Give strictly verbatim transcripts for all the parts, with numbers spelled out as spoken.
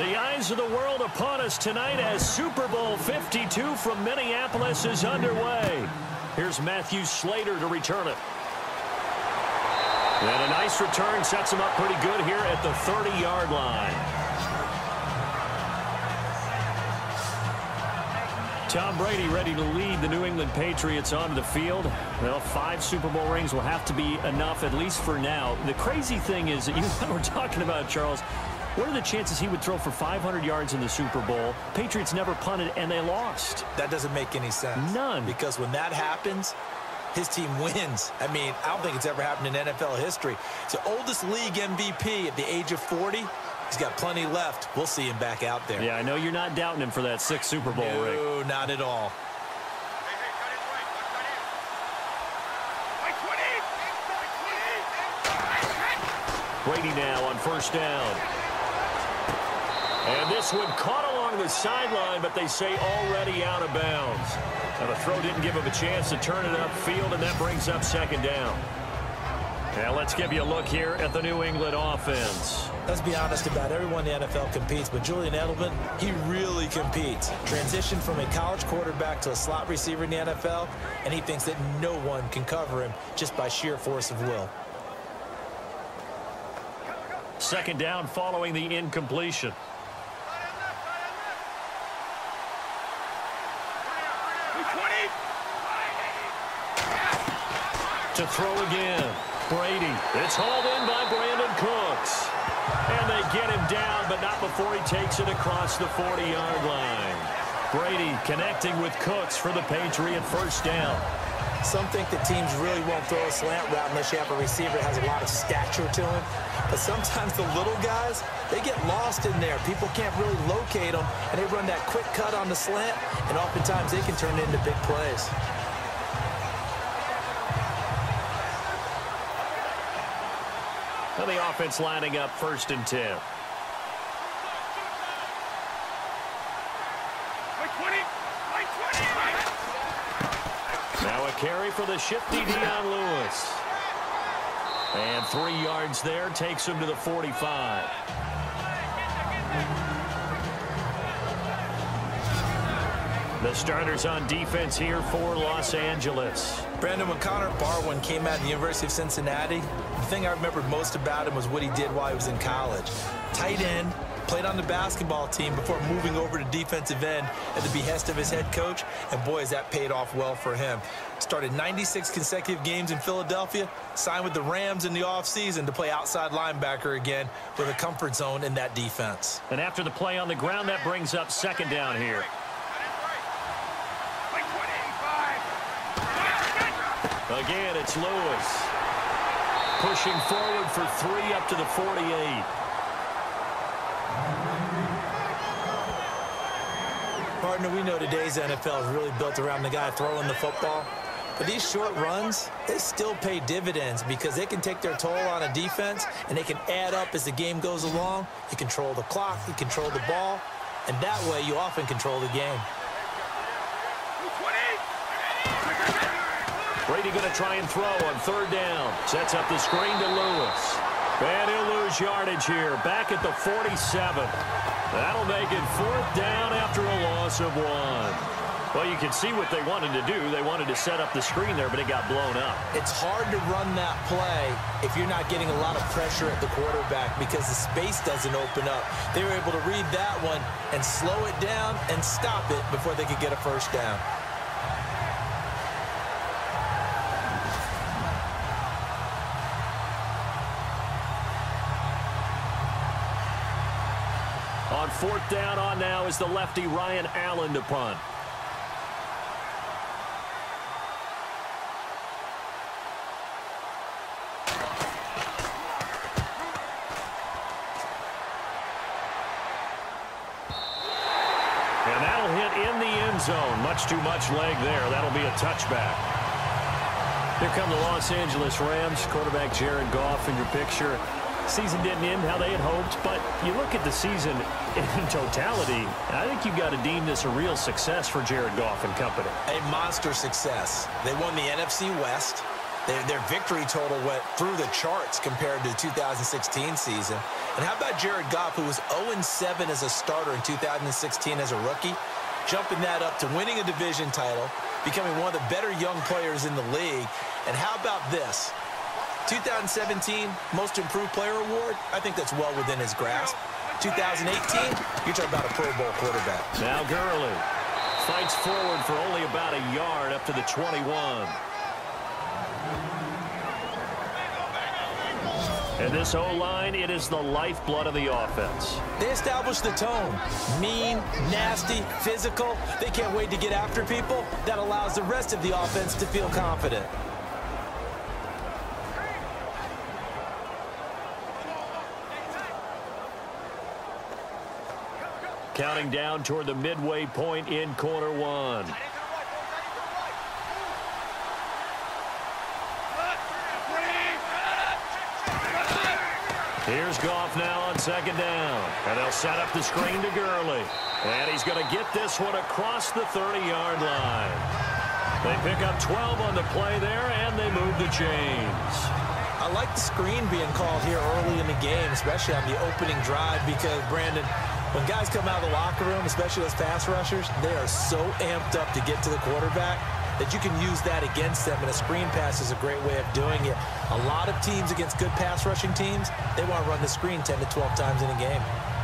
The eyes of the world upon us tonight as Super Bowl fifty-two from Minneapolis is underway. Here's Matthew Slater to return it. And a nice return sets him up pretty good here at the thirty-yard line. Tom Brady ready to lead the New England Patriots onto the field. Well, five Super Bowl rings will have to be enough, at least for now. The crazy thing is that you and I were talking about, Charles, what are the chances he would throw for five hundred yards in the Super Bowl? Patriots never punted, and they lost. That doesn't make any sense. None. Because when that happens, his team wins. I mean, I don't think it's ever happened in N F L history. It's the oldest league M V P at the age of forty. He's got plenty left. We'll see him back out there. Yeah, I know you're not doubting him for that sixth Super Bowl no, ring. No, not at all. Brady now on first down. And this one caught along the sideline, but they say already out of bounds. Now the throw didn't give him a chance to turn it upfield, and that brings up second down. Now let's give you a look here at the New England offense. Let's be honest, about everyone in the N F L competes, but Julian Edelman, he really competes. Transitioned from a college quarterback to a slot receiver in the N F L, and he thinks that no one can cover him just by sheer force of will. Second down following the incompletion. To throw again. Brady. It's hauled in by Brandon Cooks. And they get him down, but not before he takes it across the forty-yard line. Brady connecting with Cooks for the Patriot first down. Some think that teams really won't throw a slant route unless you have a receiver that has a lot of stature to him. But sometimes the little guys, they get lost in there. People can't really locate them, and they run that quick cut on the slant, and oftentimes they can turn it into big plays. Well, the offense lining up first and ten. Now a carry for the shifty Dion Lewis. And three yards there takes him to the forty-five. The starters on defense here for Los Angeles. Brandon, when Connor Barwin came out of the University of Cincinnati, the thing I remembered most about him was what he did while he was in college. Tight end, played on the basketball team before moving over to defensive end at the behest of his head coach, and boy, has that paid off well for him. Started ninety-six consecutive games in Philadelphia, signed with the Rams in the offseason to play outside linebacker again with a comfort zone in that defense. And after the play on the ground, that brings up second down here. Again, it's Lewis. Pushing forward for three up to the forty-eight. Partner, we know today's N F L is really built around the guy throwing the football. But these short runs, they still pay dividends because they can take their toll on a defense, and they can add up as the game goes along. You control the clock, you control the ball, and that way you often control the game. Brady going to try and throw on third down. Sets up the screen to Lewis. And he'll lose yardage here. Back at the forty-seven. That'll make it fourth down after a loss of one. Well, you can see what they wanted to do. They wanted to set up the screen there, but it got blown up. It's hard to run that play if you're not getting a lot of pressure at the quarterback because the space doesn't open up. They were able to read that one and slow it down and stop it before they could get a first down. On fourth down on now is the lefty Ryan Allen to punt. And that'll hit in the end zone. Much too much leg there. That'll be a touchback. Here come the Los Angeles Rams. Quarterback Jared Goff in your picture. Season didn't end how they had hoped, but you look at the season in totality, I think you've got to deem this a real success for Jared Goff and company. A monster success. They won the N F C West. Their, their victory total went through the charts compared to the two thousand sixteen season. And how about Jared Goff, who was oh and seven as a starter in two thousand sixteen as a rookie, jumping that up to winning a division title, becoming one of the better young players in the league. And how about this? two thousand seventeen Most Improved Player Award, I think that's well within his grasp. two thousand eighteen, you're talking about a Pro Bowl quarterback. Now Gurley fights forward for only about a yard up to the twenty-one. And this O-line, it is the lifeblood of the offense. They establish the tone. Mean, nasty, physical. They can't wait to get after people. That allows the rest of the offense to feel confident. Counting down toward the midway point in quarter one. Here's Goff now on second down. And they'll set up the screen to Gurley. And he's going to get this one across the thirty-yard line. They pick up twelve on the play there, and they move the chains. I like the screen being called here early in the game, especially on the opening drive, because, Brandon, when guys come out of the locker room, especially those pass rushers, they are so amped up to get to the quarterback that you can use that against them, and a screen pass is a great way of doing it. A lot of teams against good pass rushing teams, they want to run the screen ten to twelve times in a game.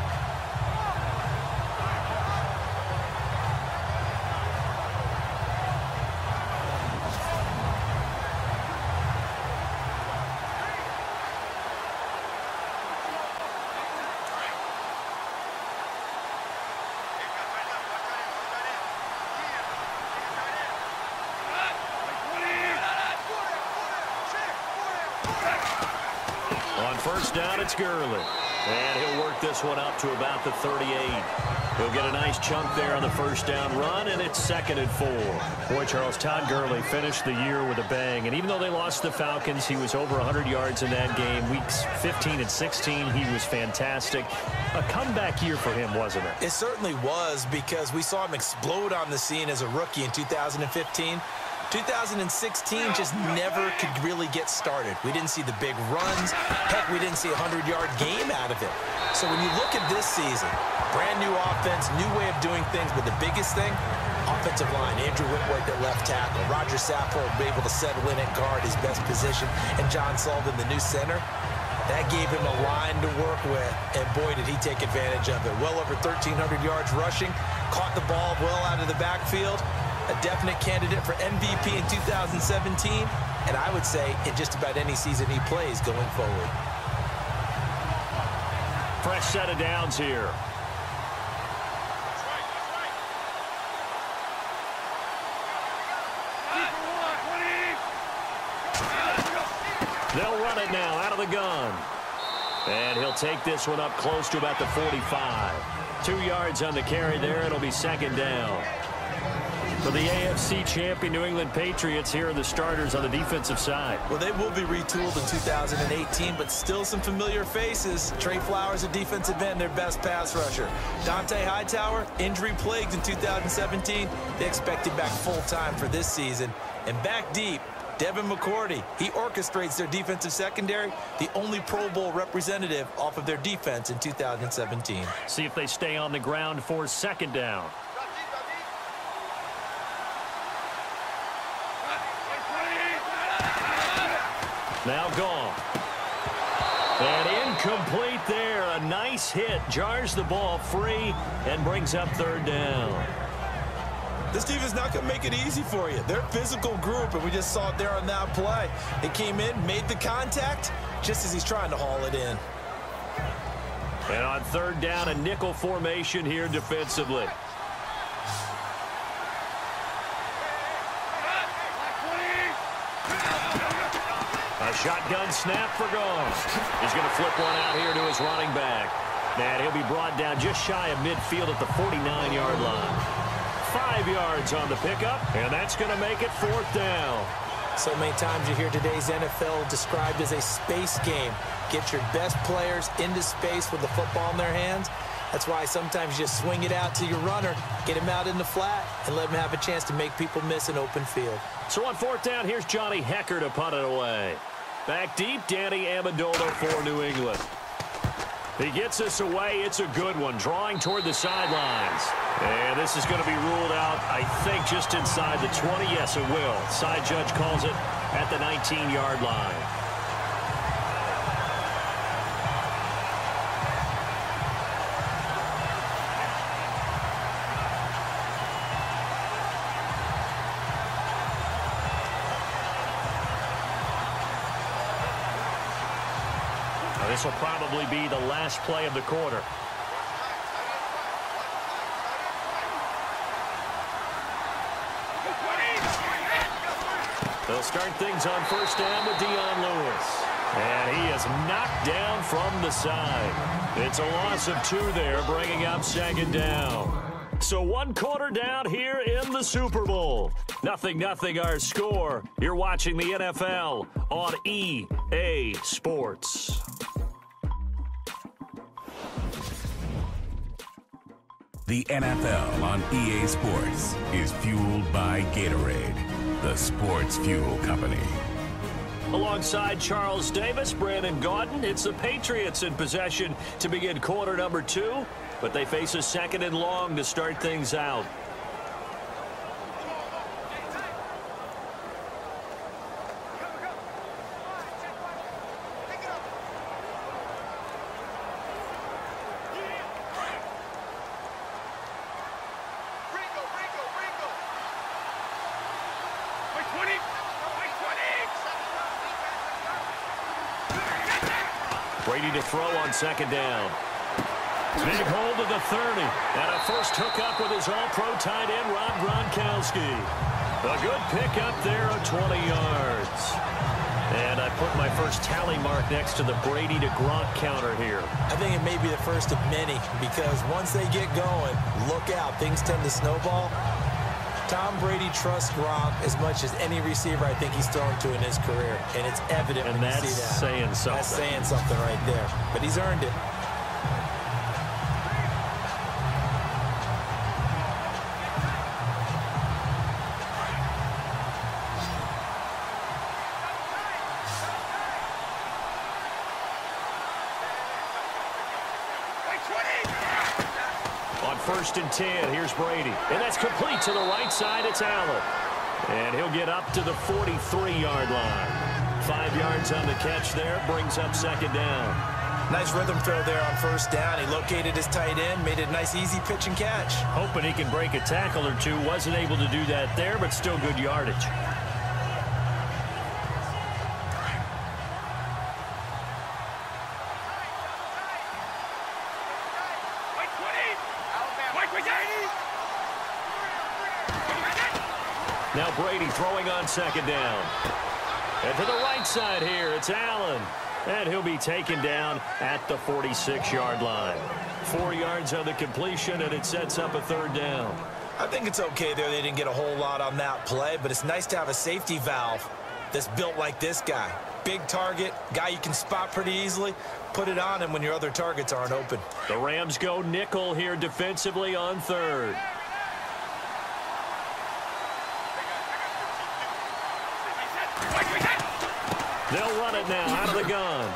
On first down, it's Gurley. And he'll work this one up to about the thirty-eight. He'll get a nice chunk there on the first down run, and it's second and four. Boy, Charles, Todd Gurley finished the year with a bang. And even though they lost the Falcons, he was over one hundred yards in that game. Weeks fifteen and sixteen, he was fantastic. A comeback year for him, wasn't it? It certainly was, because we saw him explode on the scene as a rookie in two thousand fifteen. two thousand sixteen just never could really get started. We didn't see the big runs. Heck, we didn't see a hundred-yard game out of it. So when you look at this season, brand new offense, new way of doing things, but the biggest thing, offensive line. Andrew Whitworth at left tackle. Roger Saffold able to settle in at guard, his best position, and John Sullivan, the new center. That gave him a line to work with, and boy, did he take advantage of it. Well over thirteen hundred yards rushing, caught the ball well out of the backfield. A definite candidate for M V P in two thousand seventeen, and I would say in just about any season he plays going forward. Fresh set of downs here. They'll run it now out of the gun. And he'll take this one up close to about the forty-five. Two yards on the carry there. It'll be second down. For the A F C champion New England Patriots, here are the starters on the defensive side. Well, they will be retooled in two thousand eighteen, but still some familiar faces. Trey Flowers, a defensive end, their best pass rusher. Dante Hightower, injury-plagued in two thousand seventeen. They expect him back full-time for this season. And back deep, Devin McCourty. He orchestrates their defensive secondary, the only Pro Bowl representative off of their defense in two thousand seventeen. See if they stay on the ground for second down. Now gone. And incomplete there. A nice hit. Jars the ball free and brings up third down. This team is not going to make it easy for you. They're a physical group, and we just saw it there on that play. It came in, made the contact, just as he's trying to haul it in. And on third down, a nickel formation here defensively. A shotgun snap for Goff. He's going to flip one out here to his running back. And he'll be brought down just shy of midfield at the forty-nine yard line. Five yards on the pickup, and that's going to make it fourth down. So many times you hear today's N F L described as a space game. Get your best players into space with the football in their hands. That's why sometimes you just swing it out to your runner, get him out in the flat, and let him have a chance to make people miss an open field. So on fourth down, here's Johnny Hekker to punt it away. Back deep, Danny Amendola for New England. He gets us away. It's a good one, drawing toward the sidelines. And this is going to be ruled out, I think, just inside the twenty. Yes, it will. Side judge calls it at the nineteen-yard line. This will probably be the last play of the quarter. They'll start things on first down with Dion Lewis. And he is knocked down from the side. It's a loss of two there, bringing up second down. So one quarter down here in the Super Bowl. Nothing, nothing our score. You're watching the N F L on E A Sports. The N F L on E A Sports is fueled by Gatorade, the sports fuel company. Alongside Charles Davis, Brandon Gaudin, it's the Patriots in possession to begin quarter number two, but they face a second and long to start things out. Brady to throw on second down. Big hold of the thirty. And a first hookup with his all-pro tight end, Rob Gronkowski. A good pickup there of twenty yards. And I put my first tally mark next to the Brady to Gronk counter here. I think it may be the first of many, because once they get going, look out. Things tend to snowball. Tom Brady trusts Gronk as much as any receiver I think he's thrown to in his career. And it's evident and when that's you see that. saying something. That's saying something right there. But he's earned it. First and ten, here's Brady. And that's complete to the right side, it's Allen. And he'll get up to the forty-three-yard line. Five yards on the catch there, brings up second down. Nice rhythm throw there on first down. He located his tight end, made it a nice easy pitch and catch. Hoping he can break a tackle or two. Wasn't able to do that there, but still good yardage. Now Brady throwing on second down. And to the right side here, it's Allen. And he'll be taken down at the forty-six-yard line. Four yards on the completion, and it sets up a third down. I think it's okay there. They didn't get a whole lot on that play, but it's nice to have a safety valve that's built like this guy. Big target, guy you can spot pretty easily. Put it on him when your other targets aren't open. The Rams go nickel here defensively on third. They'll run it now out of the gun.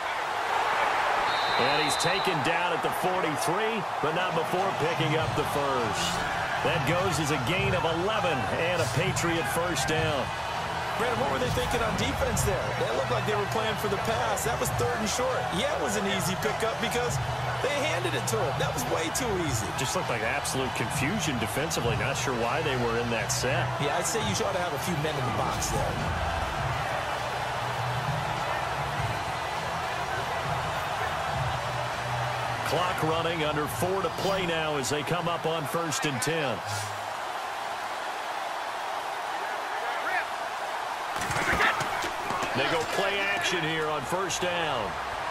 And he's taken down at the forty-three, but not before picking up the first. That goes as a gain of eleven and a Patriot first down. Brandon, what were they thinking on defense there? They looked like they were playing for the pass. That was third and short. Yeah, it was an easy pickup because they handed it to him. That was way too easy. Just looked like absolute confusion defensively. Not sure why they were in that set. Yeah, I'd say you ought to have a few men in the box there. Clock running, under four to play now as they come up on first and ten. They go play action here on first down.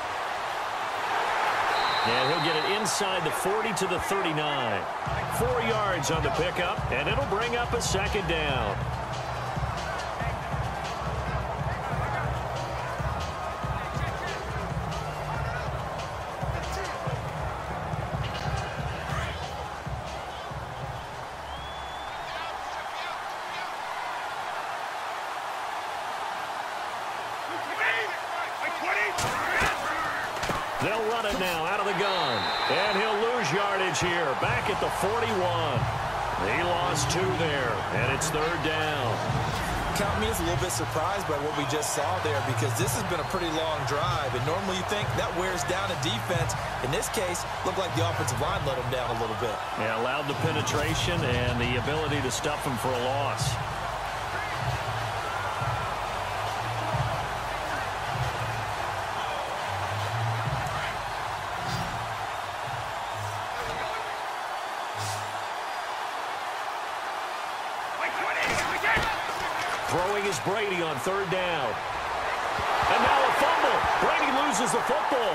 And he'll get it inside the forty to the thirty-nine. Four yards on the pickup, and it'll bring up a second down. They'll run it now out of the gun. And he'll lose yardage here. Back at the forty-one. He lost two there, and it's third down. Count me as a little bit surprised by what we just saw there, because this has been a pretty long drive, and normally you think that wears down a defense. In this case, looked like the offensive line let them down a little bit. Yeah, allowed the penetration and the ability to stuff him for a loss. Throwing is Brady on third down. And now a fumble. Brady loses the football.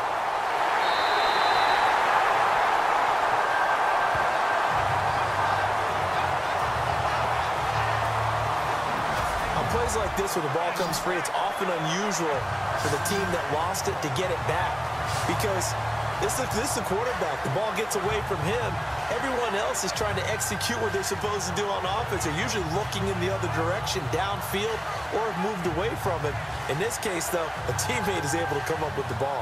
On plays like this where the ball comes free, it's often unusual for the team that lost it to get it back. Because this is, this is a quarterback. The ball gets away from him. Everyone else is trying to execute what they're supposed to do on offense. They're usually looking in the other direction, downfield, or have moved away from it. In this case, though, a teammate is able to come up with the ball.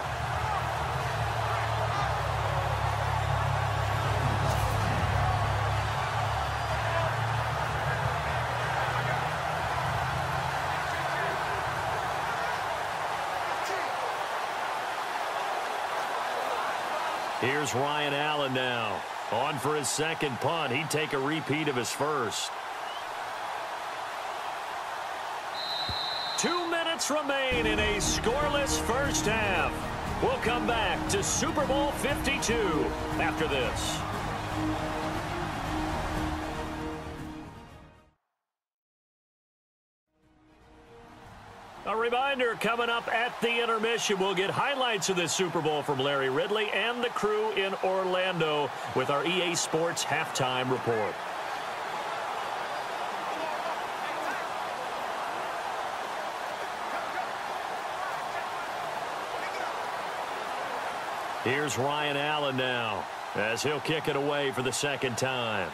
Here's Ryan Allen now. On for his second punt. He'd take a repeat of his first. Two minutes remain in a scoreless first half. We'll come back to Super Bowl fifty-two after this. A reminder, coming up at the intermission, we'll get highlights of this Super Bowl from Larry Ridley and the crew in Orlando with our E A Sports Halftime Report. Here's Ryan Allen now as he'll kick it away for the second time.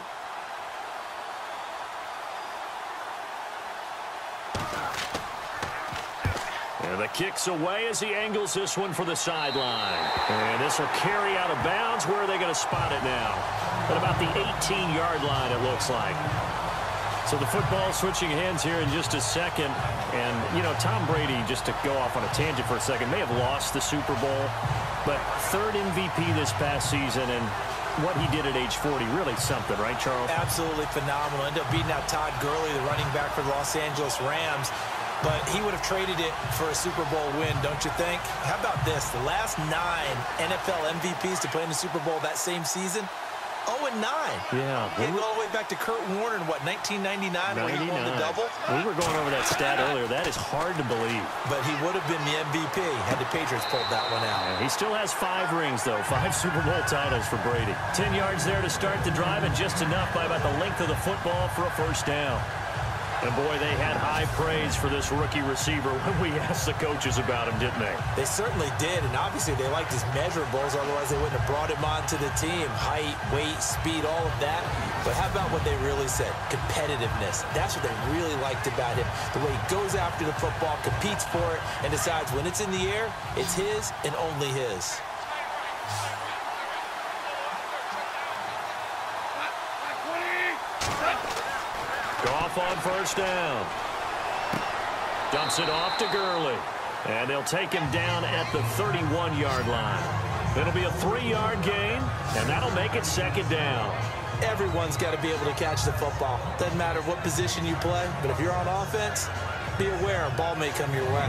And the kick's away as he angles this one for the sideline. And this will carry out of bounds. Where are they going to spot it now? At about the eighteen-yard line, it looks like. So the football switching hands here in just a second. And, you know, Tom Brady, just to go off on a tangent for a second, may have lost the Super Bowl. But third M V P this past season, and what he did at age forty, really something, right, Charles? Absolutely phenomenal. Ended up beating out Todd Gurley, the running back for the Los Angeles Rams. But he would have traded it for a Super Bowl win, don't you think? How about this? The last nine N F L M V Ps to play in the Super Bowl that same season, oh and nine. Yeah. We go all the way back to Kurt Warner in, what, nineteen ninety-nine when he won the double? We were going over that stat earlier. That is hard to believe. But he would have been the M V P had the Patriots pulled that one out. Yeah, he still has five rings, though. Five Super Bowl titles for Brady. Ten yards there to start the drive, and just enough by about the length of the football for a first down. And, boy, they had high praise for this rookie receiver when we asked the coaches about him, didn't they? They certainly did, and obviously they liked his measurables, otherwise they wouldn't have brought him onto the team. Height, weight, speed, all of that. But how about what they really said? Competitiveness. That's what they really liked about him. The way he goes after the football, competes for it, and decides when it's in the air, it's his and only his. Goff on first down. Dumps it off to Gurley. And they'll take him down at the thirty-one-yard line. It'll be a three-yard gain, and that'll make it second down. Everyone's got to be able to catch the football. Doesn't matter what position you play, but if you're on offense, be aware a ball may come your way.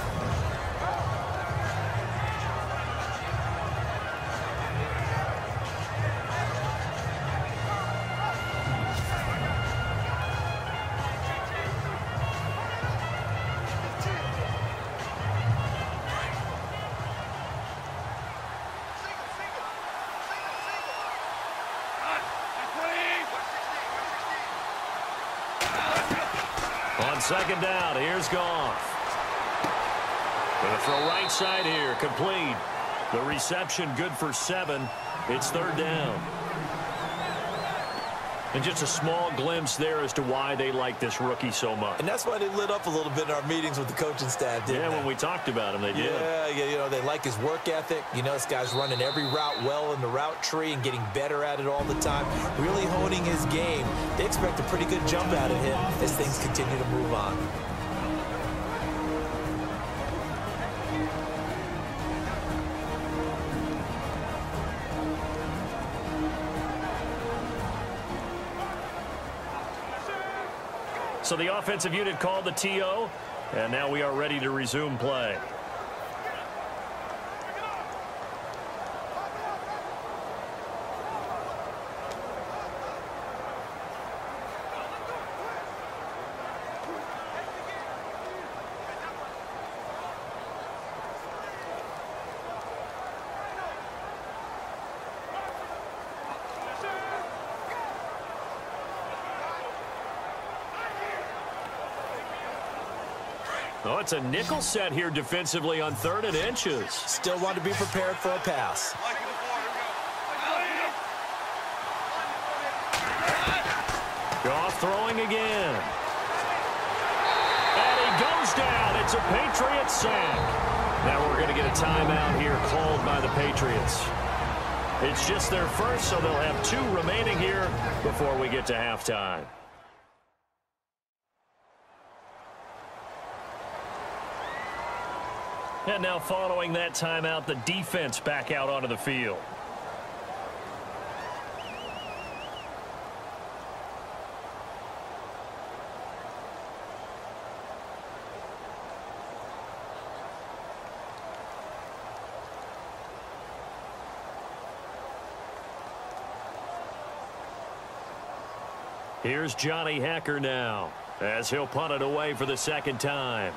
On second down, here's Goff. Gonna throw right side here, complete. The reception good for seven. It's third down. And just a small glimpse there as to why they like this rookie so much. And that's why they lit up a little bit in our meetings with the coaching staff, didn't yeah, they? when we talked about him, they did. Yeah, yeah, you know, they like his work ethic. You know, this guy's running every route well in the route tree and getting better at it all the time, really honing his game. They expect a pretty good jump out of him as things continue to move on. So the offensive unit called the T O, and now we are ready to resume play. Oh, it's a nickel set here defensively on third and inches. Still want to be prepared for a pass. Goff throwing again. And he goes down. It's a Patriots sack. Now we're going to get a timeout here called by the Patriots. It's just their first, so they'll have two remaining here before we get to halftime. And now following that timeout, the defense back out onto the field. Here's Johnny Hekker now as he'll punt it away for the second time.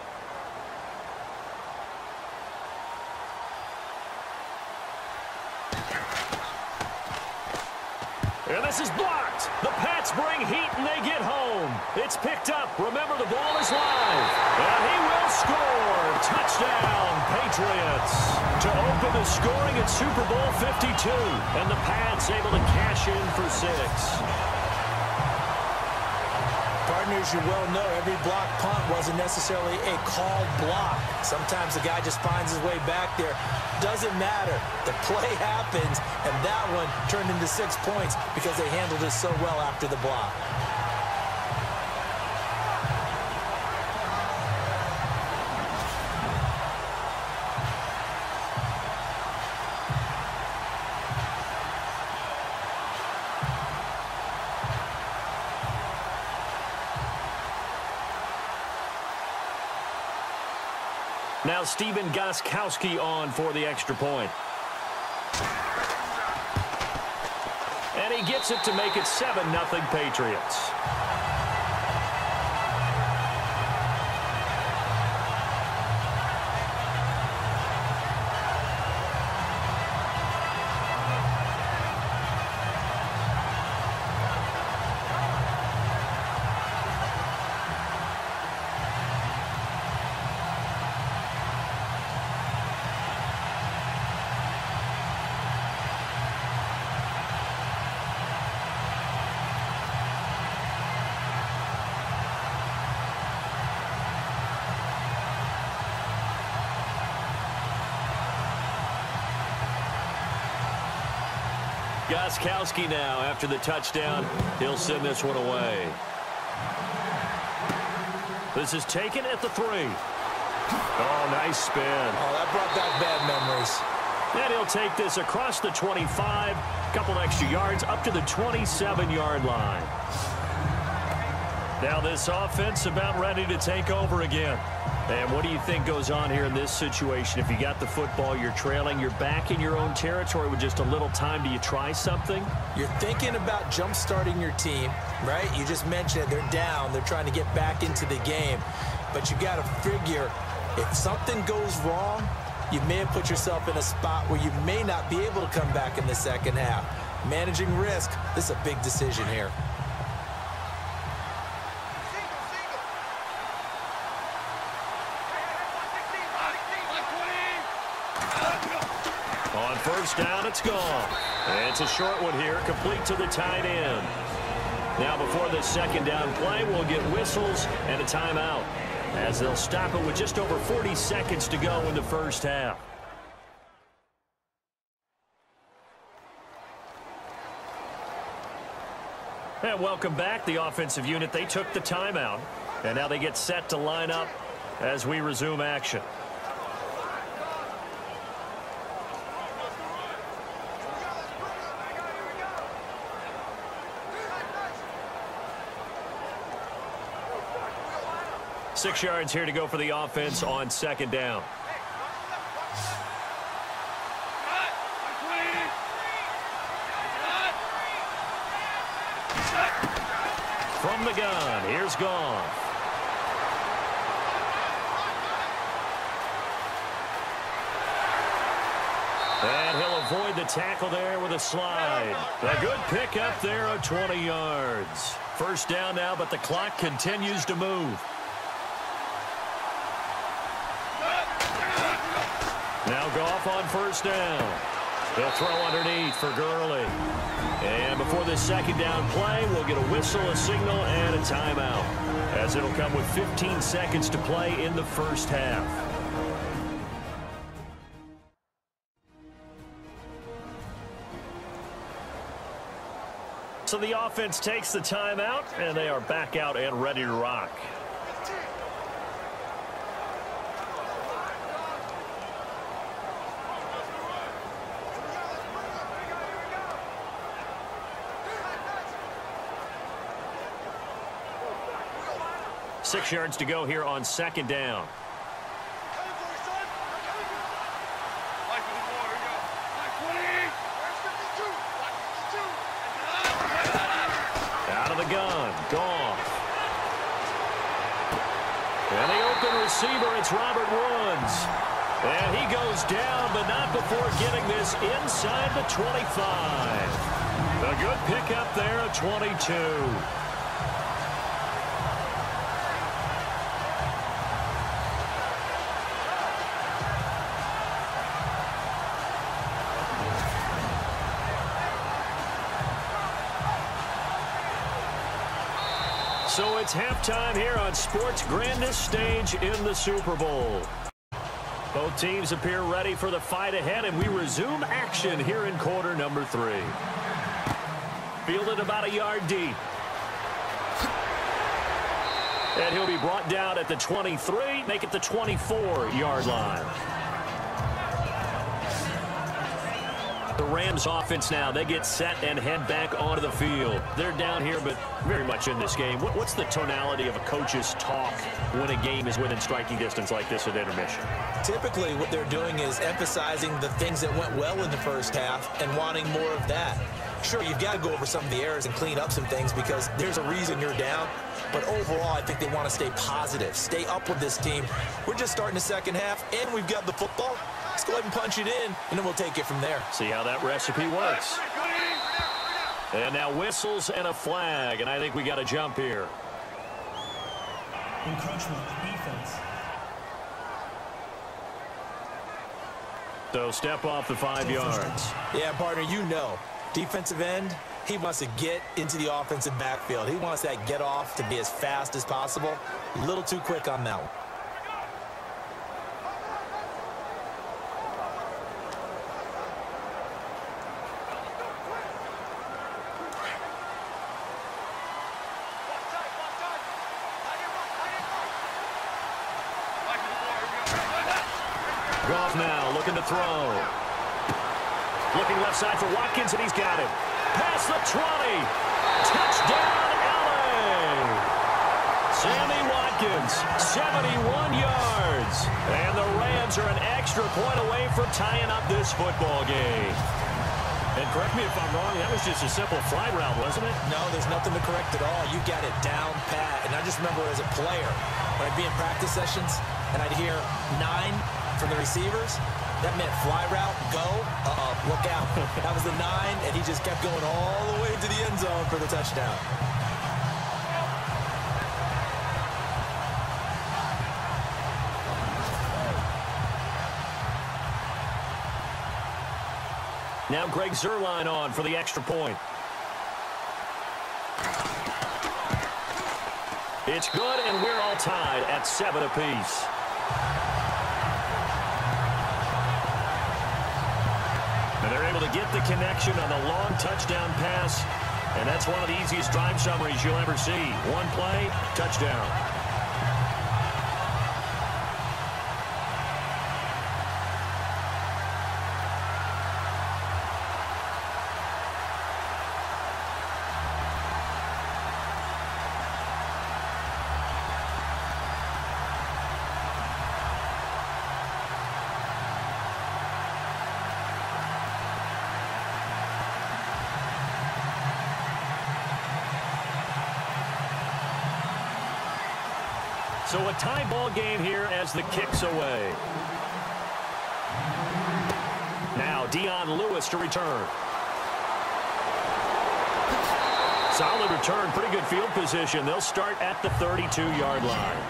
And this is blocked. The Pats bring heat and they get home. It's picked up. Remember, the ball is live. And he will score. Touchdown, Patriots. To open the scoring at Super Bowl fifty-two. And the Pats able to cash in for six. Partners, you well know every block punt wasn't necessarily a called block. Sometimes the guy just finds his way back there. Doesn't matter. The play happens, and that one turned into six points because they handled it so well after the block. Now Stephen Gostkowski on for the extra point. And he gets it to make it seven nothing Patriots. Gostkowski now, after the touchdown, he'll send this one away. This is taken at the three. Oh, nice spin. Oh, that brought back bad memories. And he'll take this across the twenty-five, couple extra yards, up to the twenty-seven yard line. Now this offense about ready to take over again. And what do you think goes on here in this situation? If you got the football, you're trailing, you're back in your own territory with just a little time. Do you try something? You're thinking about jump-starting your team, right? You just mentioned it. They're down. They're trying to get back into the game. But you got to figure, if something goes wrong, you may have put yourself in a spot where you may not be able to come back in the second half. Managing risk, this is a big decision here. On first down, it's gone. And it's a short one here, complete to the tight end. Now before this second down play, we'll get whistles and a timeout, as they'll stop it with just over forty seconds to go in the first half. And welcome back, the offensive unit. They took the timeout, and now they get set to line up as we resume action. Six yards here to go for the offense on second down. From the gun, here's Goff. And he'll avoid the tackle there with a slide. A good pickup there of twenty yards. First down now, but the clock continues to move. Now Goff on first down. He'll throw underneath for Gurley. And before this second down play, we'll get a whistle, a signal, and a timeout, as it'll come with fifteen seconds to play in the first half. So the offense takes the timeout, and they are back out and ready to rock. Six yards to go here on second down. Out of the gun, Goff. And the open receiver, it's Robert Woods. And he goes down, but not before getting this inside the twenty-five. A good pickup there at twenty-two. So it's halftime here on sports' grandest stage in the Super Bowl. Both teams appear ready for the fight ahead, and we resume action here in quarter number three. Fielded about a yard deep. And he'll be brought down at the twenty-three, make it the twenty-four yard line. The Rams offense now, they get set and head back onto the field. They're down here, but very much in this game. What, what's the tonality of a coach's talk when a game is within striking distance like this at intermission? Typically, what they're doing is emphasizing the things that went well in the first half and wanting more of that. Sure, you've got to go over some of the errors and clean up some things because there's a reason you're down. But overall, I think they want to stay positive, stay up with this team. We're just starting the second half, and we've got the football. Let's go ahead and punch it in, and then we'll take it from there. See how that recipe works. And now whistles and a flag, and I think we got a jump here. Encroachment defense. So step off the five yards. Yeah, partner, you know, defensive end, he wants to get into the offensive backfield. He wants that get off to be as fast as possible. A little too quick on that one. Goff now looking to throw. Looking left side for Watkins, and he's got it. Past the twenty. Touchdown, L A. Sammy Watkins, seventy-one yards. And the Rams are an extra point away from tying up this football game. And correct me if I'm wrong, that was just a simple fly route, wasn't it? No, there's nothing to correct at all. You got it down pat. And I just remember as a player, when I'd be in practice sessions, and I'd hear nine from the receivers, that meant fly route, go, uh-oh, look out. That was the nine, and he just kept going all the way to the end zone for the touchdown. Now Greg Zuerlein on for the extra point. It's good, and we're all tied at seven apiece. And they're able to get the connection on the long touchdown pass, and that's one of the easiest drive summaries you'll ever see. One play, touchdown. So a tie ball game here as the kick's away. Now Dion Lewis to return. Solid return, pretty good field position. They'll start at the thirty-two yard line.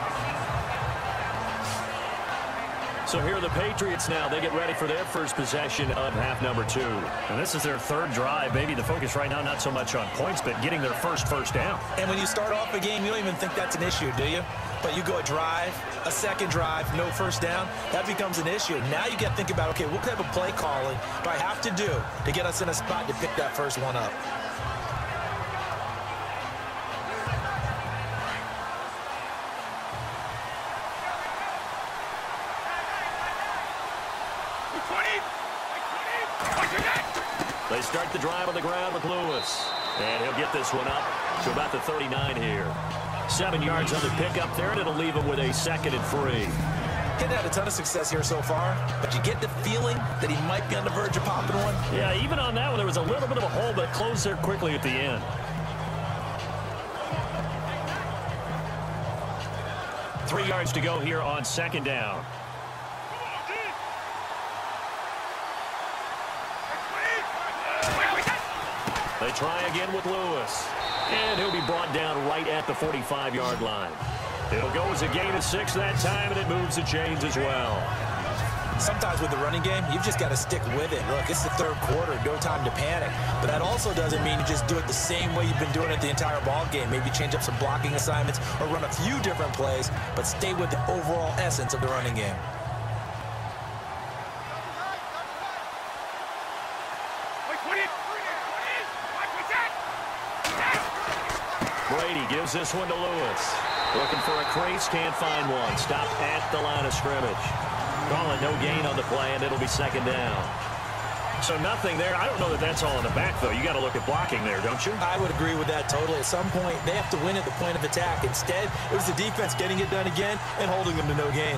So here are the Patriots now. They get ready for their first possession of half number two. And this is their third drive. Maybe the focus right now not so much on points, but getting their first first down. And when you start off a game, you don't even think that's an issue, do you? But you go a drive, a second drive, no first down, that becomes an issue. Now you got to think about, okay, what type of play calling do I have to do to get us in a spot to pick that first one up? They start the drive on the ground with Lewis. And he'll get this one up to about the thirty-nine here. Seven yards on the pickup there, and it'll leave him with a second and three. He's had a ton of success here so far, but you get the feeling that he might be on the verge of popping one. Yeah, even on that one, there was a little bit of a hole, but it closed there quickly at the end. Three yards to go here on second down. They try again with Lewis. And he'll be brought down right at the forty-five yard line. It'll go as a gain of six that time, and it moves the chains as well. Sometimes with the running game, you've just got to stick with it. Look, it's the third quarter, no time to panic. But that also doesn't mean you just do it the same way you've been doing it the entire ball game. Maybe change up some blocking assignments or run a few different plays, but stay with the overall essence of the running game. Brady gives this one to Lewis. Looking for a crease, can't find one. Stopped at the line of scrimmage. Calling no gain on the play, and it'll be second down. So nothing there. I don't know that that's all in the back, though. You got to look at blocking there, don't you? I would agree with that totally. At some point, they have to win at the point of attack. Instead, it was the defense getting it done again and holding them to no gain.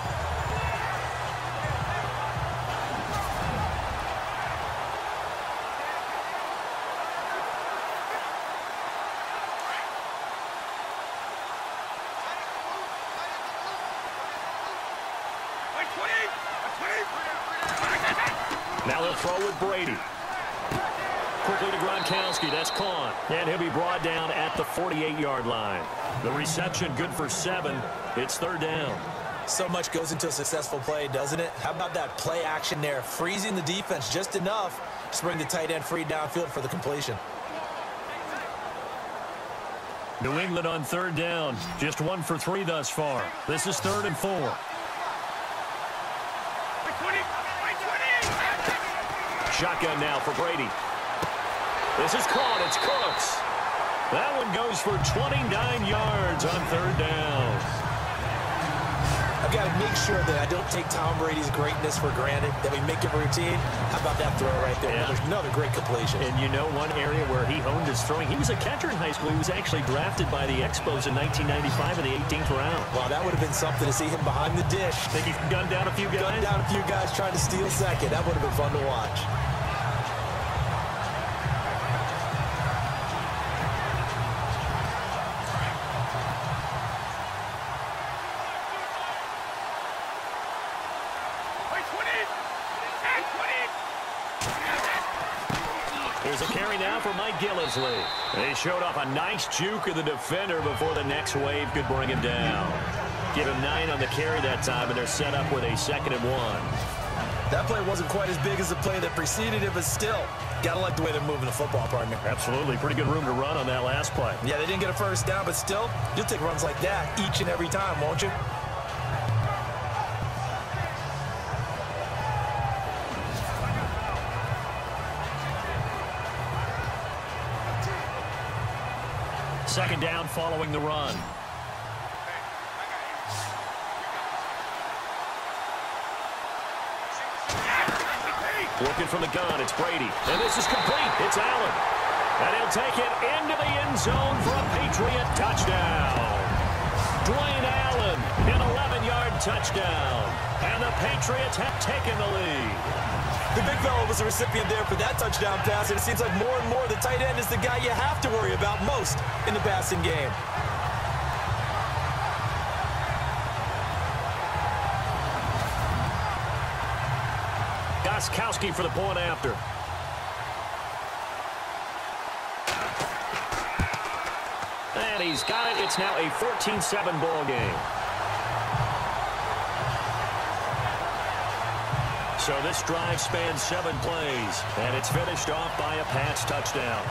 Now they'll throw with Brady. Quickly to Gronkowski. That's caught. And he'll be brought down at the forty-eight yard line. The reception good for seven. It's third down. So much goes into a successful play, doesn't it? How about that play action there? Freezing the defense just enough to bring the tight end free downfield for the completion. New England on third down. Just one for three thus far. This is third and four. Shotgun now for Brady. This is caught. It's Cooks. That one goes for twenty-nine yards on third down. I've got to make sure that I don't take Tom Brady's greatness for granted, that we make it routine. How about that throw right there? Yeah. There's another great completion. And you know one area where he honed his throwing, he was a catcher in high school. He was actually drafted by the Expos in nineteen ninety-five in the eighteenth round. Wow, that would have been something to see him behind the dish. Think he gunned down a few guys? Gunned down a few guys trying to steal second. That would have been fun to watch. There's a carry now for Mike Gillislee. They showed off a nice juke of the defender before the next wave could bring him down. Give him nine on the carry that time, and they're set up with a second and one. That play wasn't quite as big as the play that preceded it, but still, got to like the way they're moving the football, partner. Absolutely. Pretty good room to run on that last play. Yeah, they didn't get a first down, but still, you'll take runs like that each and every time, won't you? Second down following the run. Looking from the gun, it's Brady. And this is complete. It's Allen. And he'll take it into the end zone for a Patriot touchdown. Dwayne Allen, an eleven-yard touchdown. And the Patriots have taken the lead. The big fella was the recipient there for that touchdown pass, and it seems like more and more the tight end is the guy you have to worry about most in the passing game. Gostkowski for the point after. And he's got it. It's now a fourteen seven ball game. So this drive spans seven plays, and it's finished off by a Pats touchdown.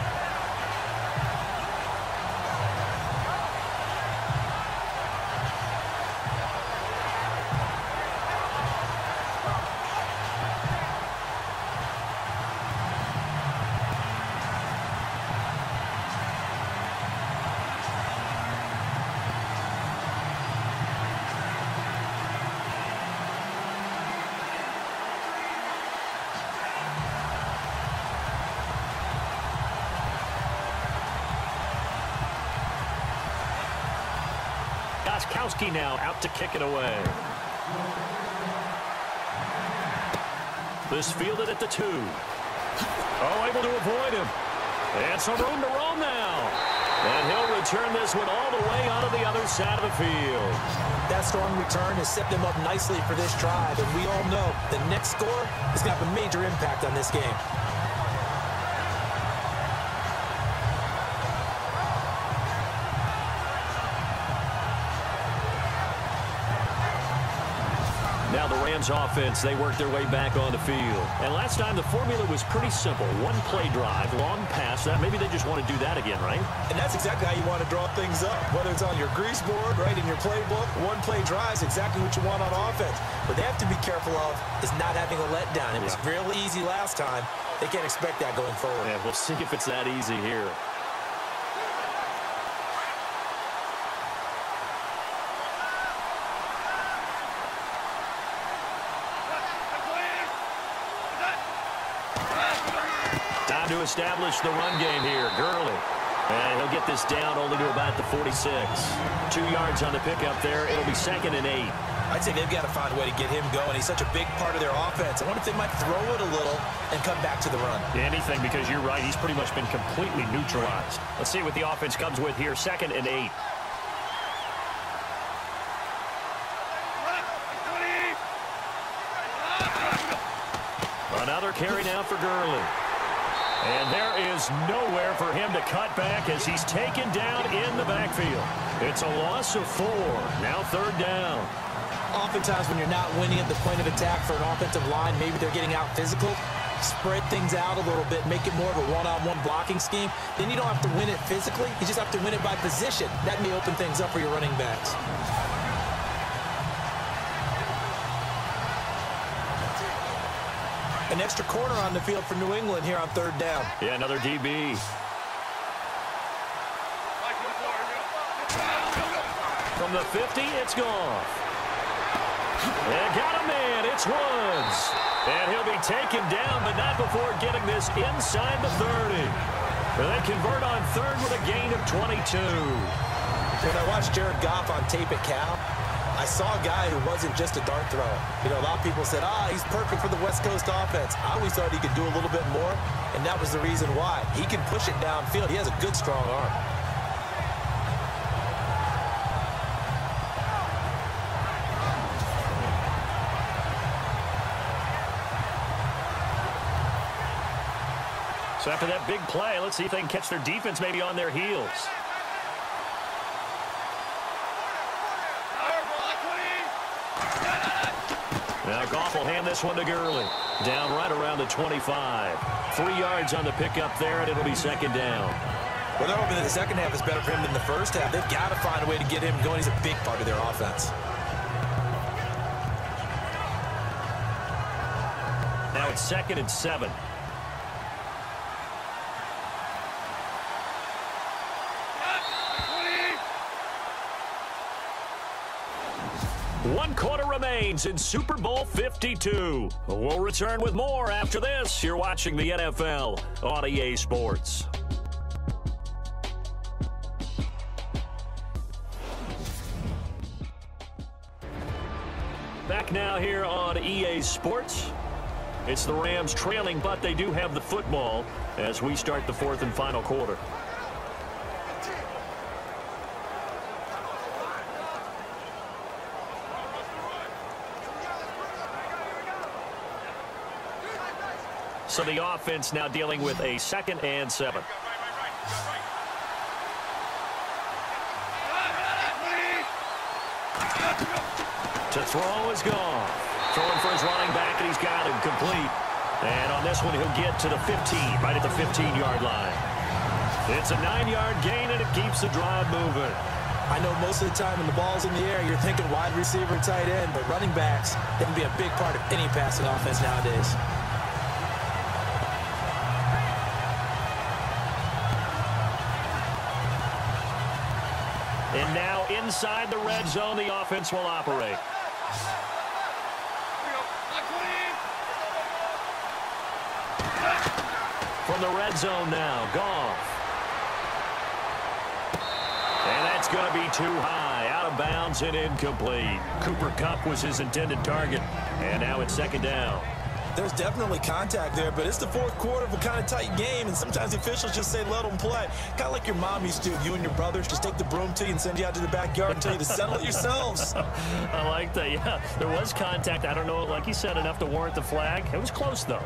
Gostkowski now out to kick it away. This fielded at the two. Oh, able to avoid him. And some room to roam now. And he'll return this one all the way onto the other side of the field. That strong return has set them up nicely for this drive, and we all know the next score is going to have a major impact on this game. Now the Rams offense, they work their way back on the field. And last time the formula was pretty simple. One play drive, long pass. That maybe they just want to do that again, right? And that's exactly how you want to draw things up. Whether it's on your grease board, right, in your playbook, one play drive is exactly what you want on offense. What they have to be careful of is not having a letdown. It was yeah. real easy last time. They can't expect that going forward. Yeah, we'll see if it's that easy here. Time to establish the run game here. Gurley. And he'll get this down only to about the forty-six. Two yards on the pickup there. It'll be second and eight. I'd say they've got to find a way to get him going. He's such a big part of their offense. I wonder if they might throw it a little and come back to the run. Anything, because you're right. He's pretty much been completely neutralized. Let's see what the offense comes with here. Second and eight. Another carry now for Gurley. And there is nowhere for him to cut back as he's taken down in the backfield. It's a loss of four. Now third down. Oftentimes when you're not winning at the point of attack for an offensive line, maybe they're getting out physical, spread things out a little bit, make it more of a one-on-one blocking scheme. Then you don't have to win it physically. You just have to win it by position. That may open things up for your running backs. An extra corner on the field for New England here on third down. Yeah, another D B. From the fifty, it's Goff. And got a man, it's Woods. And he'll be taken down, but not before getting this inside the thirty. And they convert on third with a gain of twenty-two. When I watched Jared Goff on tape at Cal, I saw a guy who wasn't just a dart thrower. You know, a lot of people said, ah, he's perfect for the West Coast offense. I always thought he could do a little bit more, and that was the reason why. He can push it downfield. He has a good, strong arm. So after that big play, let's see if they can catch their defense maybe on their heels. Now Goff will hand this one to Gurley. Down right around the twenty-five. Three yards on the pickup there, and it'll be second down. Well, they're hoping that the second half is better for him than the first half. They've got to find a way to get him going. He's a big part of their offense. Now it's second and seven. One quarter remains in Super Bowl fifty-two. We'll return with more after this. You're watching the N F L on E A Sports. Back now here on E A Sports. It's the Rams trailing, but they do have the football as we start the fourth and final quarter. So the offense now dealing with a second and seven. To throw is gone. Throwing for his running back, and he's got him complete. And on this one, he'll get to the fifteen, right at the fifteen-yard line. It's a nine-yard gain, and it keeps the drive moving. I know most of the time when the ball's in the air, you're thinking wide receiver and tight end, but running backs can be a big part of any passing offense nowadays. And now inside the red zone, the offense will operate. From the red zone now, Goff. And that's going to be too high, out of bounds and incomplete. Cooper Kupp was his intended target, and now it's second down. There's definitely contact there, but it's the fourth quarter of a kind of tight game, and sometimes the officials just say let them play. Kind of like your mom used to, you and your brothers just take the broom to you and send you out to the backyard and tell you to settle it yourselves. I like that, yeah. There was contact. I don't know, like you said, enough to warrant the flag. It was close, though.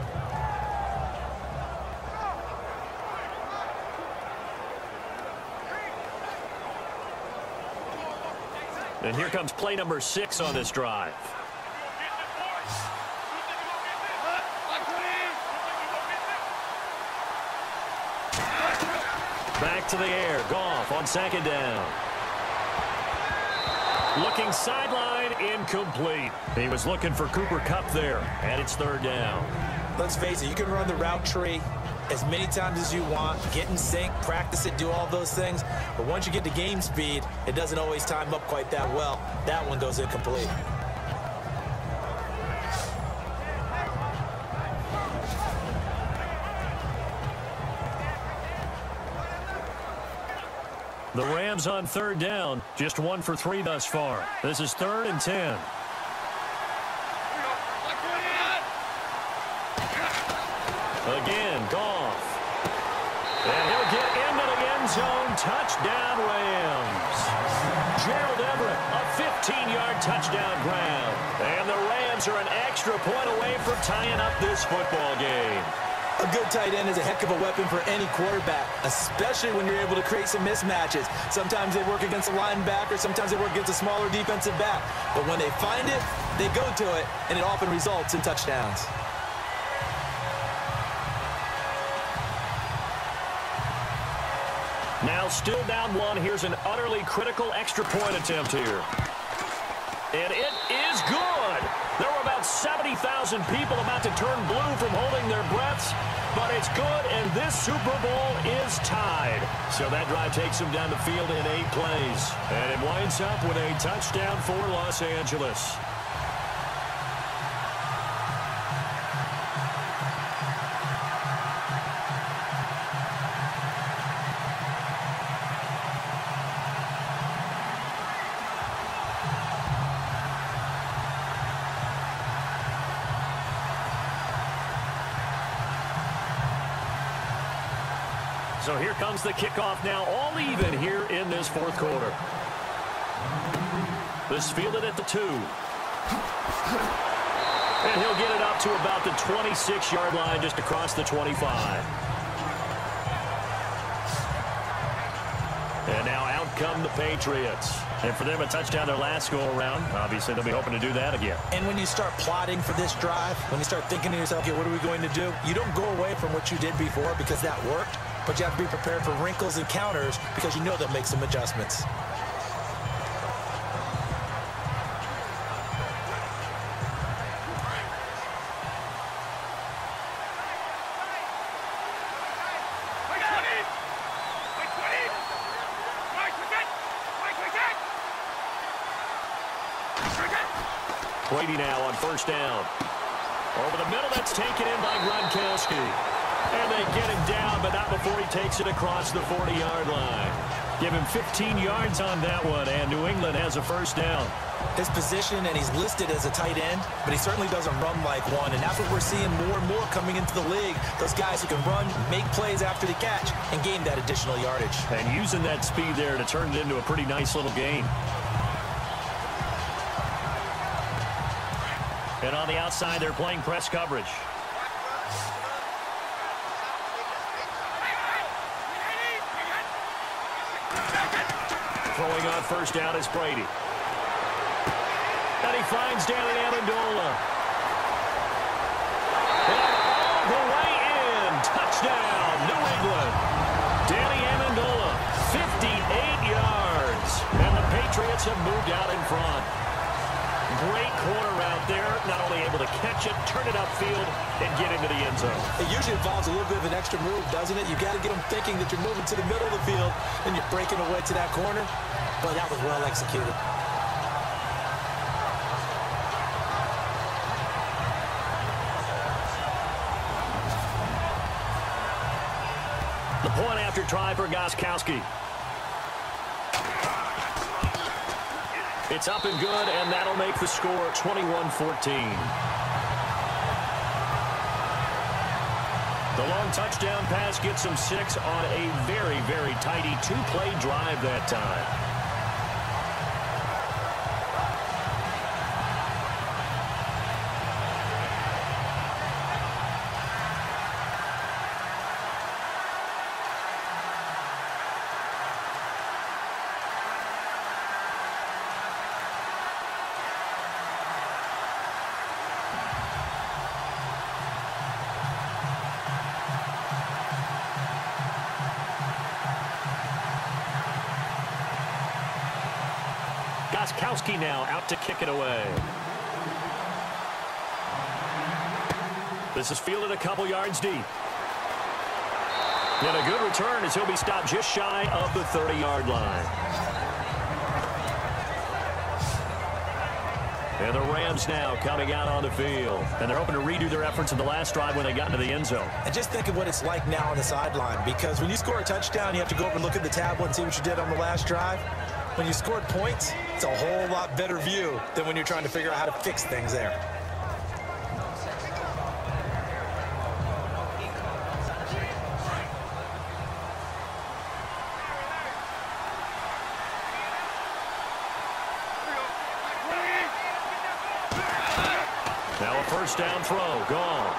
And here comes play number six on this drive. Back to the air. Goff on second down. Looking sideline, incomplete. He was looking for Cooper Kupp there, and it's third down. Let's face it, you can run the route tree as many times as you want, get in sync, practice it, do all those things. But once you get to game speed, it doesn't always time up quite that well. That one goes incomplete. The Rams on third down, just one for three thus far. This is third and ten. Again, Goff. And he'll get into the end zone. Touchdown, Rams. Gerald Everett, a fifteen-yard touchdown grab. And the Rams are an extra point away from tying up this football game. A good tight end is a heck of a weapon for any quarterback, especially when you're able to create some mismatches. Sometimes they work against a linebacker, sometimes they work against a smaller defensive back. But when they find it, they go to it, and it often results in touchdowns. Now still down one. Here's an utterly critical extra point attempt here. And it is good. There were about seventy thousand people about to turn blue from holding their breaths, but it's good, and this Super Bowl is tied. So that drive takes them down the field in eight plays, and it winds up with a touchdown for Los Angeles. So here comes the kickoff now, all even here in this fourth quarter. This fielded at the two. And he'll get it up to about the twenty-six-yard line, just across the twenty-five. And now out come the Patriots. And for them, a touchdown their last go-around. Obviously, they'll be hoping to do that again. And when you start plotting for this drive, when you start thinking to yourself, okay, what are we going to do? You don't go away from what you did before because that worked, but you have to be prepared for wrinkles and counters because you know they'll make some adjustments. Brady now on first down. Over the middle, that's taken in by Gronkowski. And they get him down, but not before he takes it across the forty-yard line. Give him fifteen yards on that one, and New England has a first down. His position, and he's listed as a tight end, but he certainly doesn't run like one, and that's what we're seeing more and more coming into the league. Those guys who can run, make plays after the catch, and gain that additional yardage. And using that speed there to turn it into a pretty nice little game. And on the outside, they're playing press coverage. Throwing on first down is Brady. And he finds Danny Amendola. And all the way in. Touchdown, New England. Danny Amendola, fifty-eight yards. And the Patriots have moved out in front. Great corner out there, not only able to catch it, turn it upfield, and get into the end zone. It usually involves a little bit of an extra move, doesn't it? You've got to get them thinking that you're moving to the middle of the field, and you're breaking away to that corner. But that was well executed. The point after try for Gostkowski. It's up and good, and that'll make the score twenty-one fourteen. The long touchdown pass gets them six on a very, very tidy two-play drive that time. Gostkowski now out to kick it away. This is fielded a couple yards deep. And a good return as he'll be stopped just shy of the thirty-yard line. And the Rams now coming out on the field. And they're hoping to redo their efforts in the last drive when they got into the end zone. And just think of what it's like now on the sideline, because when you score a touchdown, you have to go over and look at the tablet and see what you did on the last drive. When you scored points, it's a whole lot better view than when you're trying to figure out how to fix things there. Now a first down throw, gone.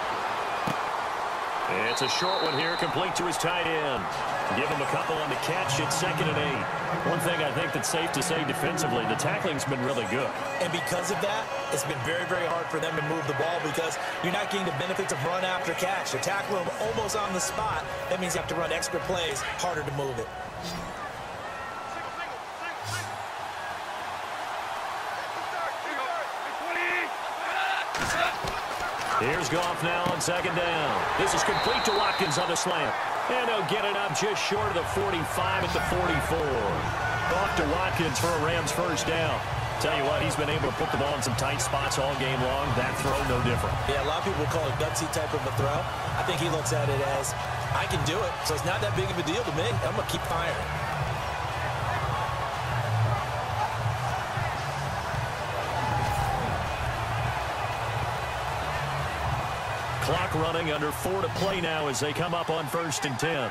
It's a short one here, complete to his tight end. Give him a couple on the catch. It's second and eight. One thing I think that's safe to say defensively, the tackling's been really good. And because of that, it's been very, very hard for them to move the ball because you're not getting the benefits of run after catch. They're tackling them almost on the spot. That means you have to run extra plays, harder to move it. Here's Goff now on second down. This is complete to Watkins on the slant. And he'll get it up just short of the forty-five at the forty-four. Off to Watkins for a Rams first down. Tell you what, he's been able to put the ball in some tight spots all game long. That throw, no different. Yeah, a lot of people call it gutsy type of a throw. I think he looks at it as, I can do it, so it's not that big of a deal to me. I'm going to keep firing. Clock running, under four to play now as they come up on first and ten.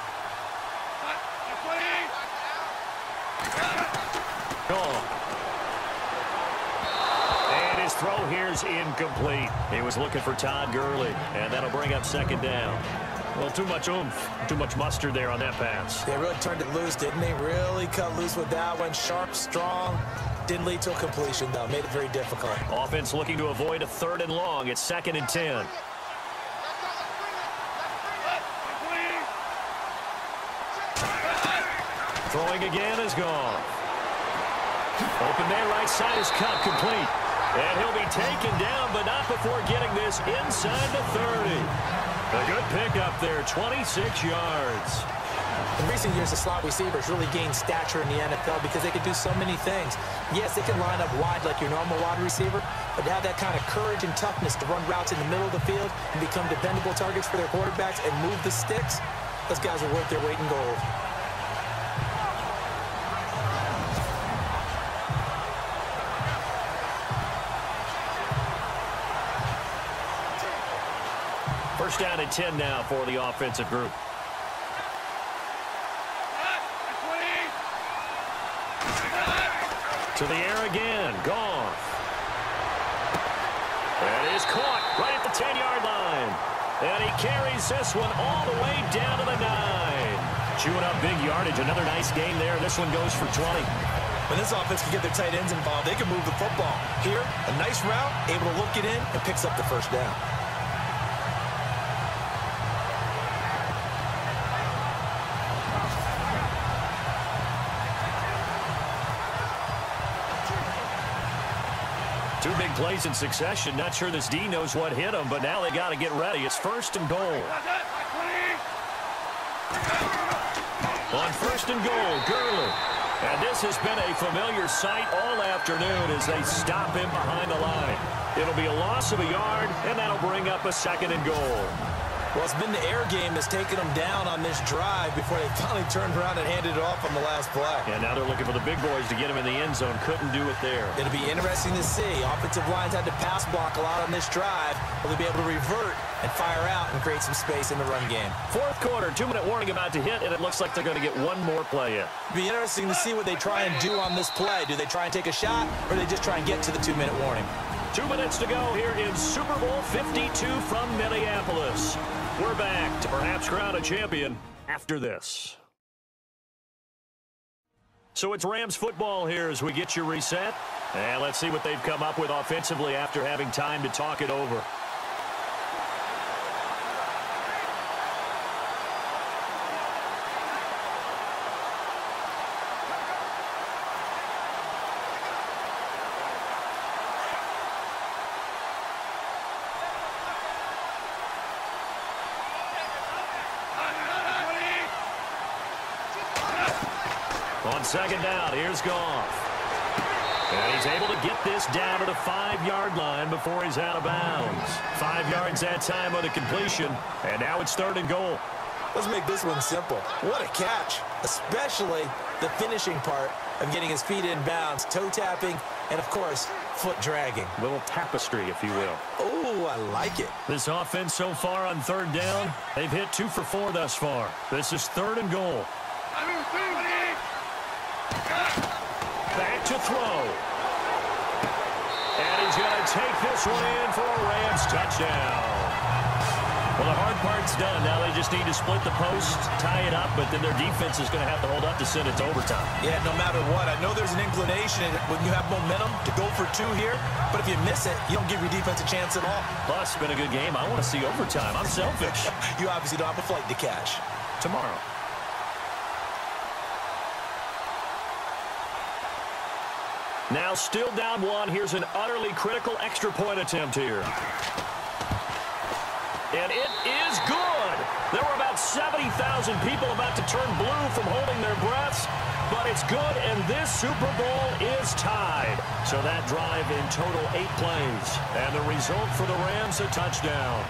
Gone. And his throw here is incomplete. He was looking for Todd Gurley, and that'll bring up second down. Well, too much oomph, too much mustard there on that pass. They really turned it loose, didn't they? Really cut loose with that one. Sharp, strong. Didn't lead to a completion, though. Made it very difficult. Offense looking to avoid a third and long. It's second and ten. Throwing again is gone. Open man right side is cut complete. And he'll be taken down, but not before getting this inside the thirty. A good pickup there, twenty-six yards. In recent years, the slot receivers really gained stature in the N F L because they can do so many things. Yes, they can line up wide like your normal wide receiver, but to have that kind of courage and toughness to run routes in the middle of the field and become dependable targets for their quarterbacks and move the sticks, those guys are worth their weight in gold. First down and ten now for the offensive group. To the air again. Goff. That is caught right at the ten-yard line. And he carries this one all the way down to the nine. Chewing up big yardage. Another nice game there. This one goes for twenty. When this offense can get their tight ends involved, they can move the football. Here, a nice route, able to look it in, and picks up the first down. Two big plays in succession. Not sure this D knows what hit him, but now they got to get ready. It's first and goal. On first and goal, Gurley. And this has been a familiar sight all afternoon as they stop him behind the line. It'll be a loss of a yard, and that'll bring up a second and goal. Well, it's been the air game that's taken them down on this drive before they finally turned around and handed it off on the last play. And now they're looking for the big boys to get him in the end zone. Couldn't do it there. It'll be interesting to see. Offensive lines had to pass block a lot on this drive. Will they be able to revert and fire out and create some space in the run game? Fourth quarter, two-minute warning about to hit, and it looks like they're going to get one more play in. It'll be interesting to see what they try and do on this play. Do they try and take a shot, or do they just try and get to the two-minute warning? Two minutes to go here in Super Bowl fifty-two from Minneapolis. We're back to perhaps crown a champion after this. So it's Rams football here as we get you reset. And let's see what they've come up with offensively after having time to talk it over. On second down, here's Goff. And he's able to get this down to the five-yard line before he's out of bounds. Five yards that time on the completion, and now it's third and goal. Let's make this one simple. What a catch, especially the finishing part of getting his feet in bounds, toe tapping, and, of course, foot dragging. A little tapestry, if you will. Oh, I like it. This offense so far on third down, they've hit two for four thus far. This is third and goal. Back to throw. And he's going to take this one in for a Rams touchdown. Well, the hard part's done. Now they just need to split the post, tie it up, but then their defense is going to have to hold up to send it to overtime. Yeah, no matter what. I know there's an inclination when you have momentum to go for two here, but if you miss it, you don't give your defense a chance at all. Plus, it's been a good game. I want to see overtime. I'm selfish. You obviously don't have a flight to catch. Tomorrow. Now still down one. Here's an utterly critical extra point attempt here. And it is good. There were about seventy thousand people about to turn blue from holding their breaths, but it's good, and this Super Bowl is tied. So that drive in total eight plays, and the result for the Rams, a touchdown.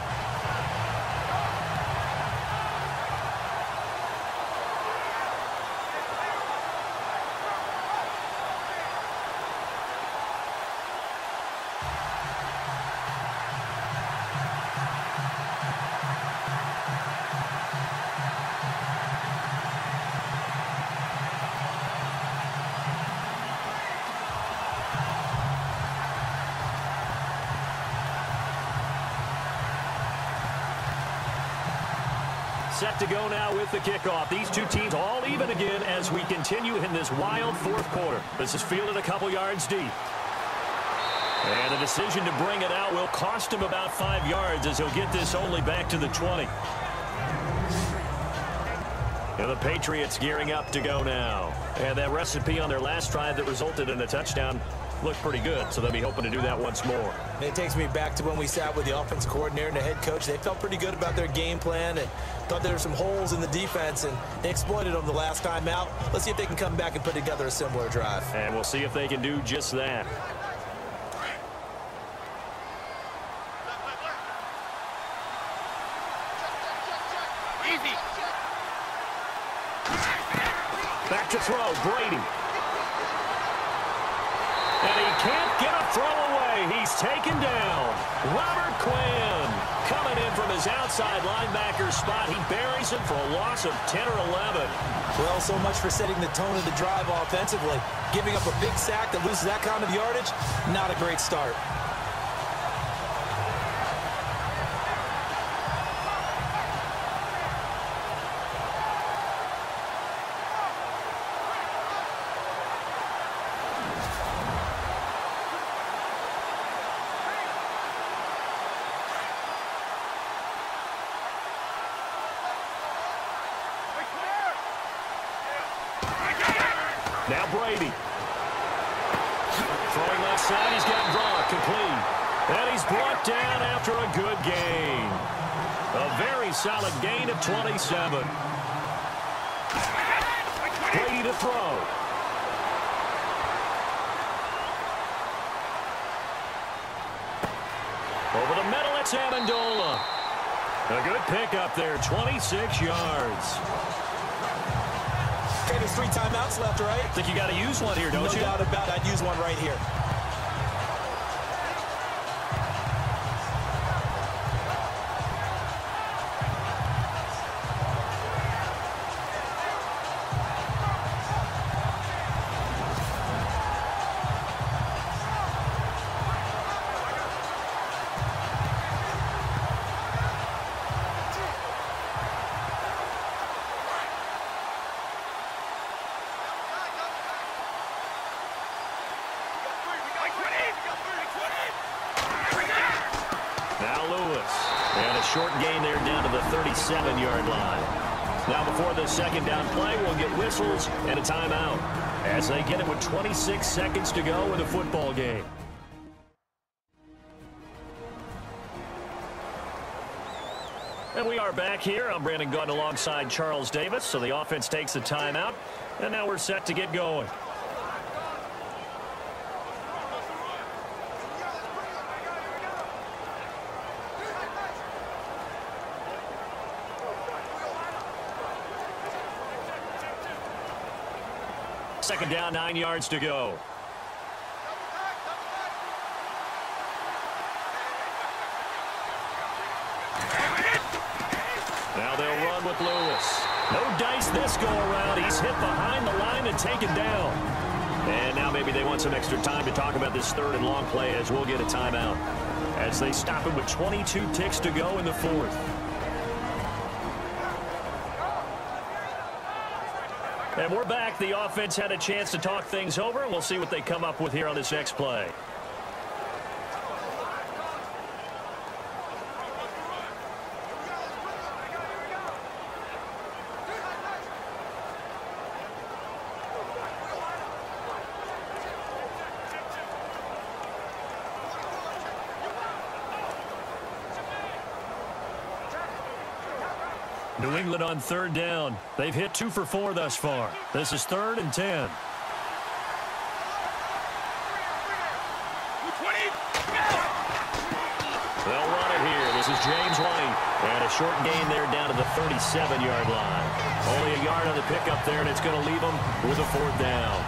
set to go now with the kickoff. These two teams all even again as we continue in this wild fourth quarter. This is fielded a couple yards deep. And the decision to bring it out will cost him about five yards as he'll get this only back to the twenty. And the Patriots gearing up to go now. And that recipe on their last drive that resulted in a touchdown looked pretty good, so they'll be hoping to do that once more. It takes me back to when we sat with the offense coordinator and the head coach. They felt pretty good about their game plan and thought there were some holes in the defense, and they exploited them the last time out. Let's see if they can come back and put together a similar drive. And we'll see if they can do just that. Easy. Back to throw, Brady. And he can't get a throw away. He's taken down. Robert Quinn coming in from his outside linebacker spot. He buries him for a loss of ten or eleven. Well, so much for setting the tone of the drive offensively. Giving up a big sack that loses that kind of yardage, not a great start. Now Brady. Throwing left side, he's got Gronk complete. And he's brought down after a good gain. A very solid gain of twenty-seven. Brady to throw. Over the middle, it's Amendola. A good pickup there, twenty-six yards. Okay, there's three timeouts left, right? I think you got to use one here, don't no you? No doubt about it. I'd use one right here. Short gain there down to the thirty-seven yard line. Now before the second down play, we'll get whistles and a timeout as they get it with twenty-six seconds to go in the football game. And we are back here. I'm Brandon Gunn alongside Charles Davis. So the offense takes a timeout, and now we're set to get going. Second down, nine yards to go. Now they'll run with Lewis. No dice this go around. He's hit behind the line and taken down. And now maybe they want some extra time to talk about this third and long play as we'll get a timeout as they stop him with twenty-two ticks to go in the fourth. And we're back. The offense had a chance to talk things over. We'll see what they come up with here on this next play. New England on third down. They've hit two for four thus far. This is third and ten. They'll run it here. This is James White. And a short gain there down to the thirty-seven yard line. Only a yard on the pickup there, and it's going to leave them with a fourth down.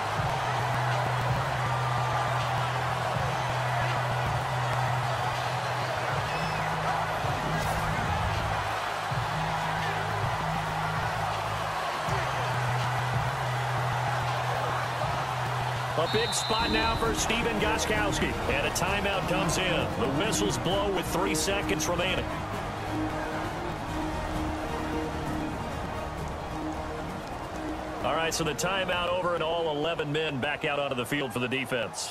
A big spot now for Stephen Gostkowski. And a timeout comes in. The whistles blow with three seconds remaining. right, so the timeout over and all eleven men back out onto the field for the defense.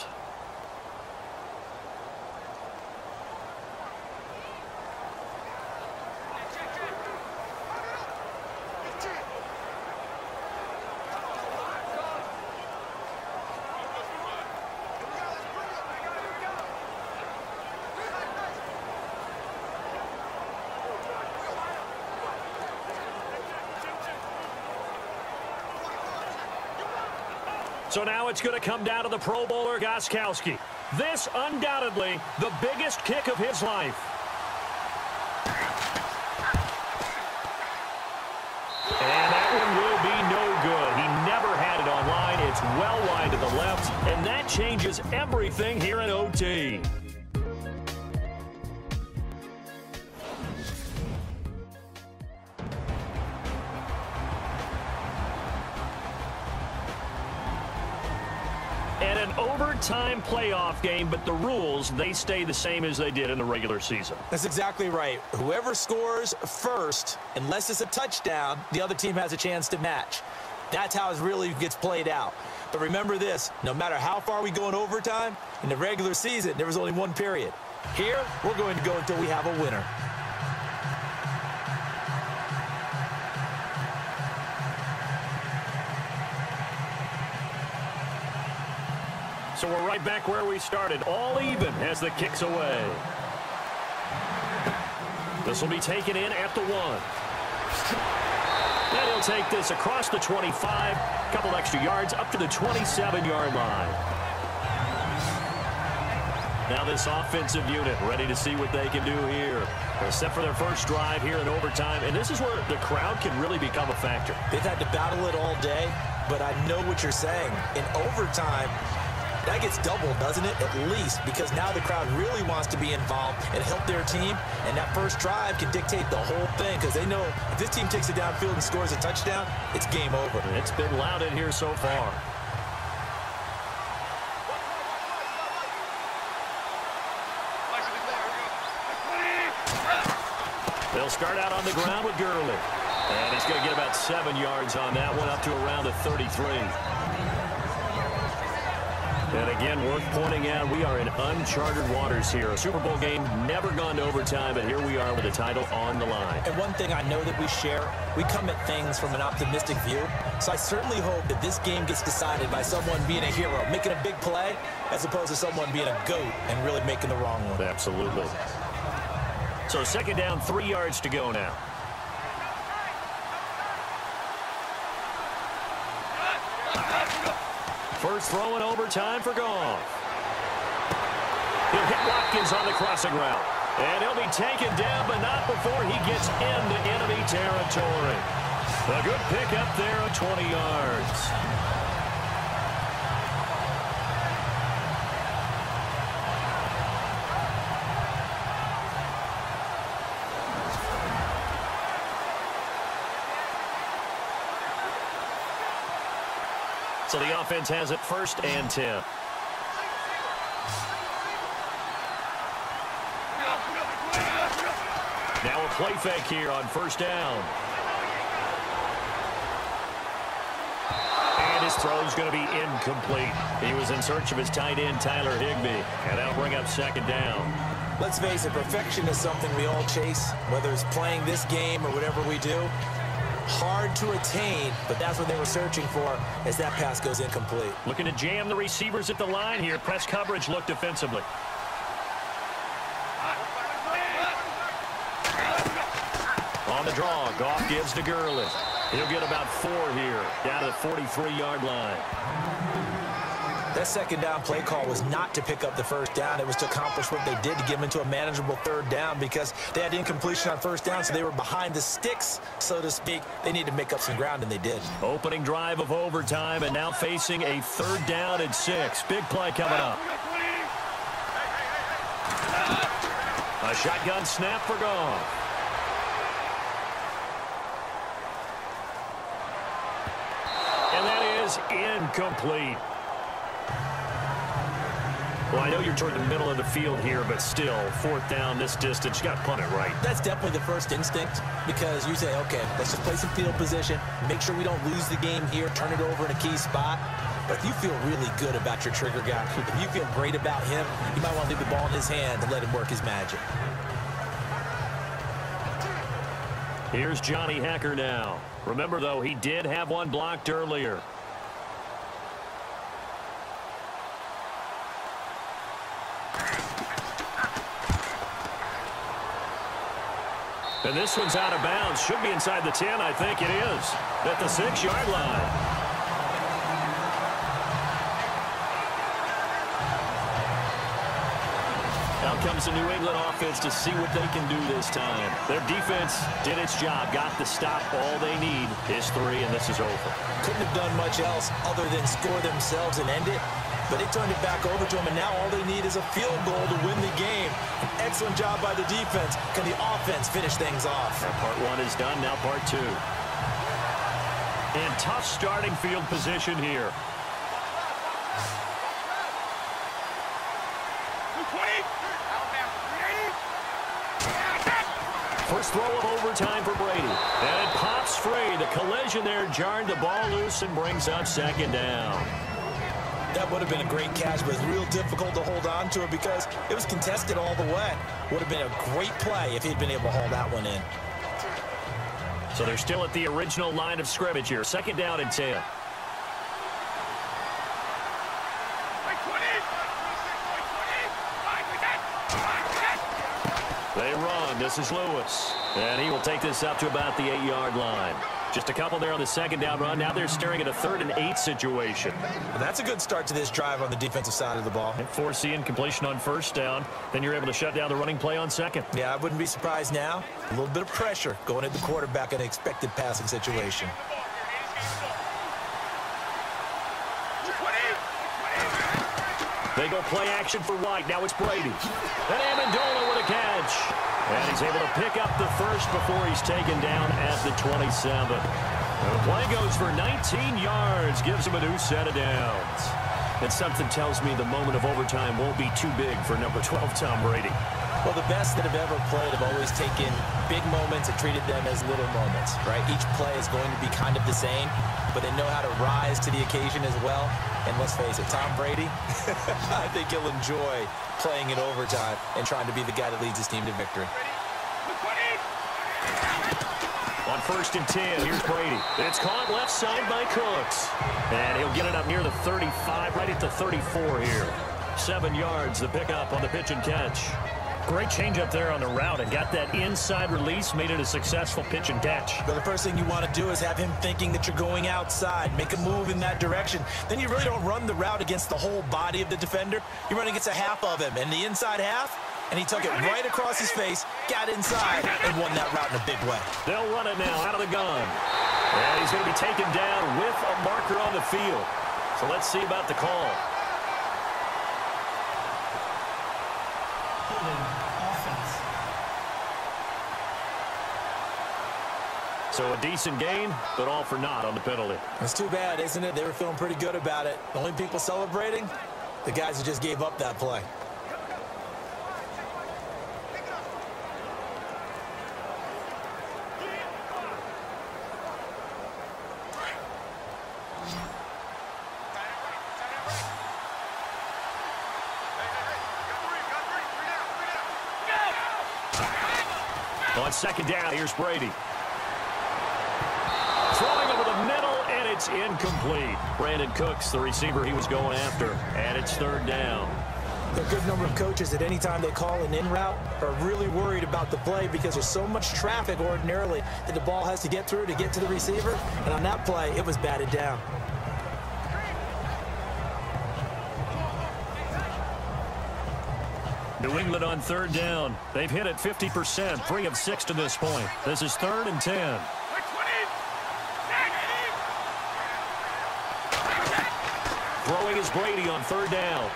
So now it's going to come down to the Pro Bowler, Gostkowski. This, undoubtedly, the biggest kick of his life. And that one will be no good. He never had it on line. It's well wide to the left, and that changes everything here in O T. And an overtime playoff game, but the rules, they stay the same as they did in the regular season. That's exactly right. Whoever scores first, unless it's a touchdown, the other team has a chance to match. That's how it really gets played out. But remember this, no matter how far we go in overtime, in the regular season, there was only one period. Here, we're going to go until we have a winner. So we're right back where we started, all even as the kick's away. This will be taken in at the one. And he'll take this across the twenty-five, a couple extra yards up to the twenty-seven yard line. Now this offensive unit ready to see what they can do here. They're set for their first drive here in overtime, and this is where the crowd can really become a factor. They've had to battle it all day, but I know what you're saying. In overtime, that gets doubled, doesn't it? At least, because now the crowd really wants to be involved and help their team, and that first drive can dictate the whole thing because they know if this team takes it downfield and scores a touchdown, it's game over. It's been loud in here so far. They'll start out on the ground with Gurley. And he's going to get about seven yards on that one, up to around the thirty-three. And again, worth pointing out, we are in uncharted waters here. A Super Bowl game, never gone to overtime, but here we are with the title on the line. And one thing I know that we share, we come at things from an optimistic view. So I certainly hope that this game gets decided by someone being a hero, making a big play, as opposed to someone being a goat and really making the wrong one. Absolutely. So second down, three yards to go now. First throw in overtime for Goff. He'll hit Watkins on the crossing route. And he'll be taken down, but not before he gets into enemy territory. A good pick up there of twenty yards. So the offense has it first and ten. Now a play fake here on first down. And his throw is going to be incomplete. He was in search of his tight end, Tyler Higbee. And that'll bring up second down. Let's face it, perfection is something we all chase, whether it's playing this game or whatever we do. Hard to attain, but that's what they were searching for as that pass goes incomplete. Looking to jam the receivers at the line here. Press coverage look defensively. On the draw, Goff gives to Gurley. He'll get about four here, down to the forty-three yard line. That second down play call was not to pick up the first down. It was to accomplish what they did to get them into a manageable third down because they had incompletion on first down, so they were behind the sticks, so to speak. They needed to make up some ground, and they did. Opening drive of overtime, and now facing a third down and six. Big play coming up. A shotgun snap for Goff. And that is incomplete. Well, I know you're toward the middle of the field here, but still, fourth down, this distance, you got to punt it right. That's definitely the first instinct, because you say, okay, let's just play some field position, make sure we don't lose the game here, turn it over in a key spot. But if you feel really good about your trigger guy, if you feel great about him, you might want to leave the ball in his hand and let him work his magic. Here's Johnny Hacker now. Remember, though, he did have one blocked earlier. And this one's out of bounds. Should be inside the ten, I think it is. At the six-yard line. Out comes the New England offense to see what they can do this time. Their defense did its job, got the stop. All they need is three, and this is over. Couldn't have done much else other than score themselves and end it. But they turned it back over to them, and now all they need is a field goal to win the game. An excellent job by the defense. Can the offense finish things off? And part one is done, now part two. And tough starting field position here. First throw of overtime for Brady. And it pops free. The collision there jarred the ball loose and brings up second down. That would have been a great catch, but it's real difficult to hold on to it because it was contested all the way. Would have been a great play if he'd been able to hold that one in. So they're still at the original line of scrimmage here. Second down and ten. They run. This is Lewis. And he will take this up to about the eight-yard line. Just a couple there on the second down run. Now they're staring at a third and eight situation. Well, that's a good start to this drive on the defensive side of the ball. And foreseeing completion on first down. Then you're able to shut down the running play on second. Yeah, I wouldn't be surprised now. A little bit of pressure going at the quarterback in an expected passing situation. They go play action for White. Now it's Brady. And Amendola with a catch. And he's able to pick up the first before he's taken down at the twenty-seven. The play goes for nineteen yards. Gives him a new set of downs. And something tells me the moment of overtime won't be too big for number twelve, Tom Brady. Well, the best that have ever played have always taken big moments and treated them as little moments, right? Each play is going to be kind of the same, but they know how to rise to the occasion as well. And let's face it, Tom Brady, I think he'll enjoy playing in overtime and trying to be the guy that leads his team to victory. On first and ten, here's Brady. It's caught left side by Cooks. And he'll get it up near the thirty-five, right at the thirty-four here. Seven yards, the pickup on the pitch and catch. Great change up there on the route and got that inside release, made it a successful pitch and catch. Well, the first thing you want to do is have him thinking that you're going outside, make a move in that direction. Then you really don't run the route against the whole body of the defender. You're running against a half of him, and the inside half, and he took it right across his face, got inside, and won that route in a big way. They'll run it now out of the gun. And he's going to be taken down with a marker on the field. So let's see about the call. So a decent gain, but all for naught on the penalty. It's too bad, isn't it? They were feeling pretty good about it. The only people celebrating, the guys who just gave up that play. On second down, here's Brady. Throwing over the middle, and it's incomplete. Brandon Cooks, the receiver he was going after, and it's third down. A good number of coaches at any time they call an in route are really worried about the play because there's so much traffic ordinarily that the ball has to get through to get to the receiver. And on that play, it was batted down. New England on third down. They've hit it fifty percent, three of six to this point. This is third and ten. Throwing is Brady on third down.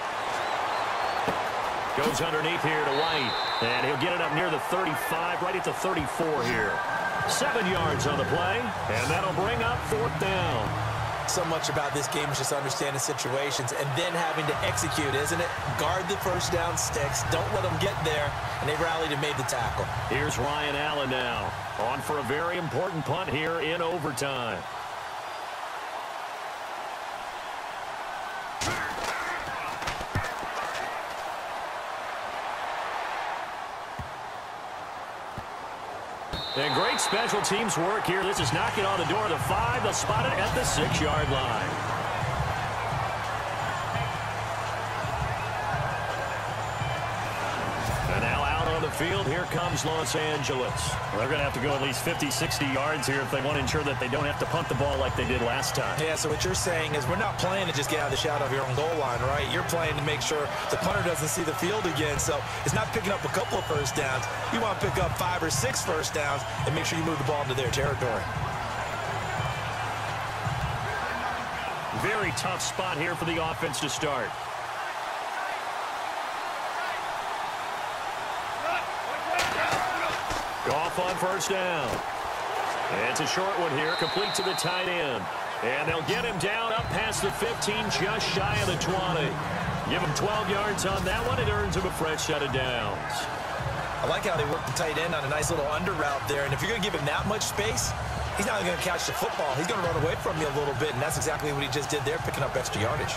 Goes underneath here to White. And he'll get it up near the thirty-five, right at the thirty-four here. Seven yards on the play, and that'll bring up fourth down. So much about this game is just understanding situations and then having to execute, isn't it? Guard the first down sticks. Don't let them get there. And they rallied and made the tackle. Here's Ryan Allen now. On for a very important punt here in overtime. And great special teams work here. This is knocking on the door of the five. They'll spot it at the six-yard line. And now out on the field, here comes Los Angeles. Well, they're going to have to go at least fifty, sixty yards here if they want to ensure that they don't have to punt the ball like they did last time. Yeah, so what you're saying is we're not playing to just get out of the shadow of your own goal line, right? You're playing to make sure the punter doesn't see the field again. So it's not picking up a couple of first downs. You want to pick up five or six first downs and make sure you move the ball into their territory. Very tough spot here for the offense to start. Goff on first down. It's a short one here, complete to the tight end. And they'll get him down up past the fifteen, just shy of the twenty. Give him twelve yards on that one. It earns him a fresh set of downs. I like how they work the tight end on a nice little under route there. And if you're going to give him that much space, he's not going to catch the football. He's going to run away from you a little bit, and that's exactly what he just did there, picking up extra yardage.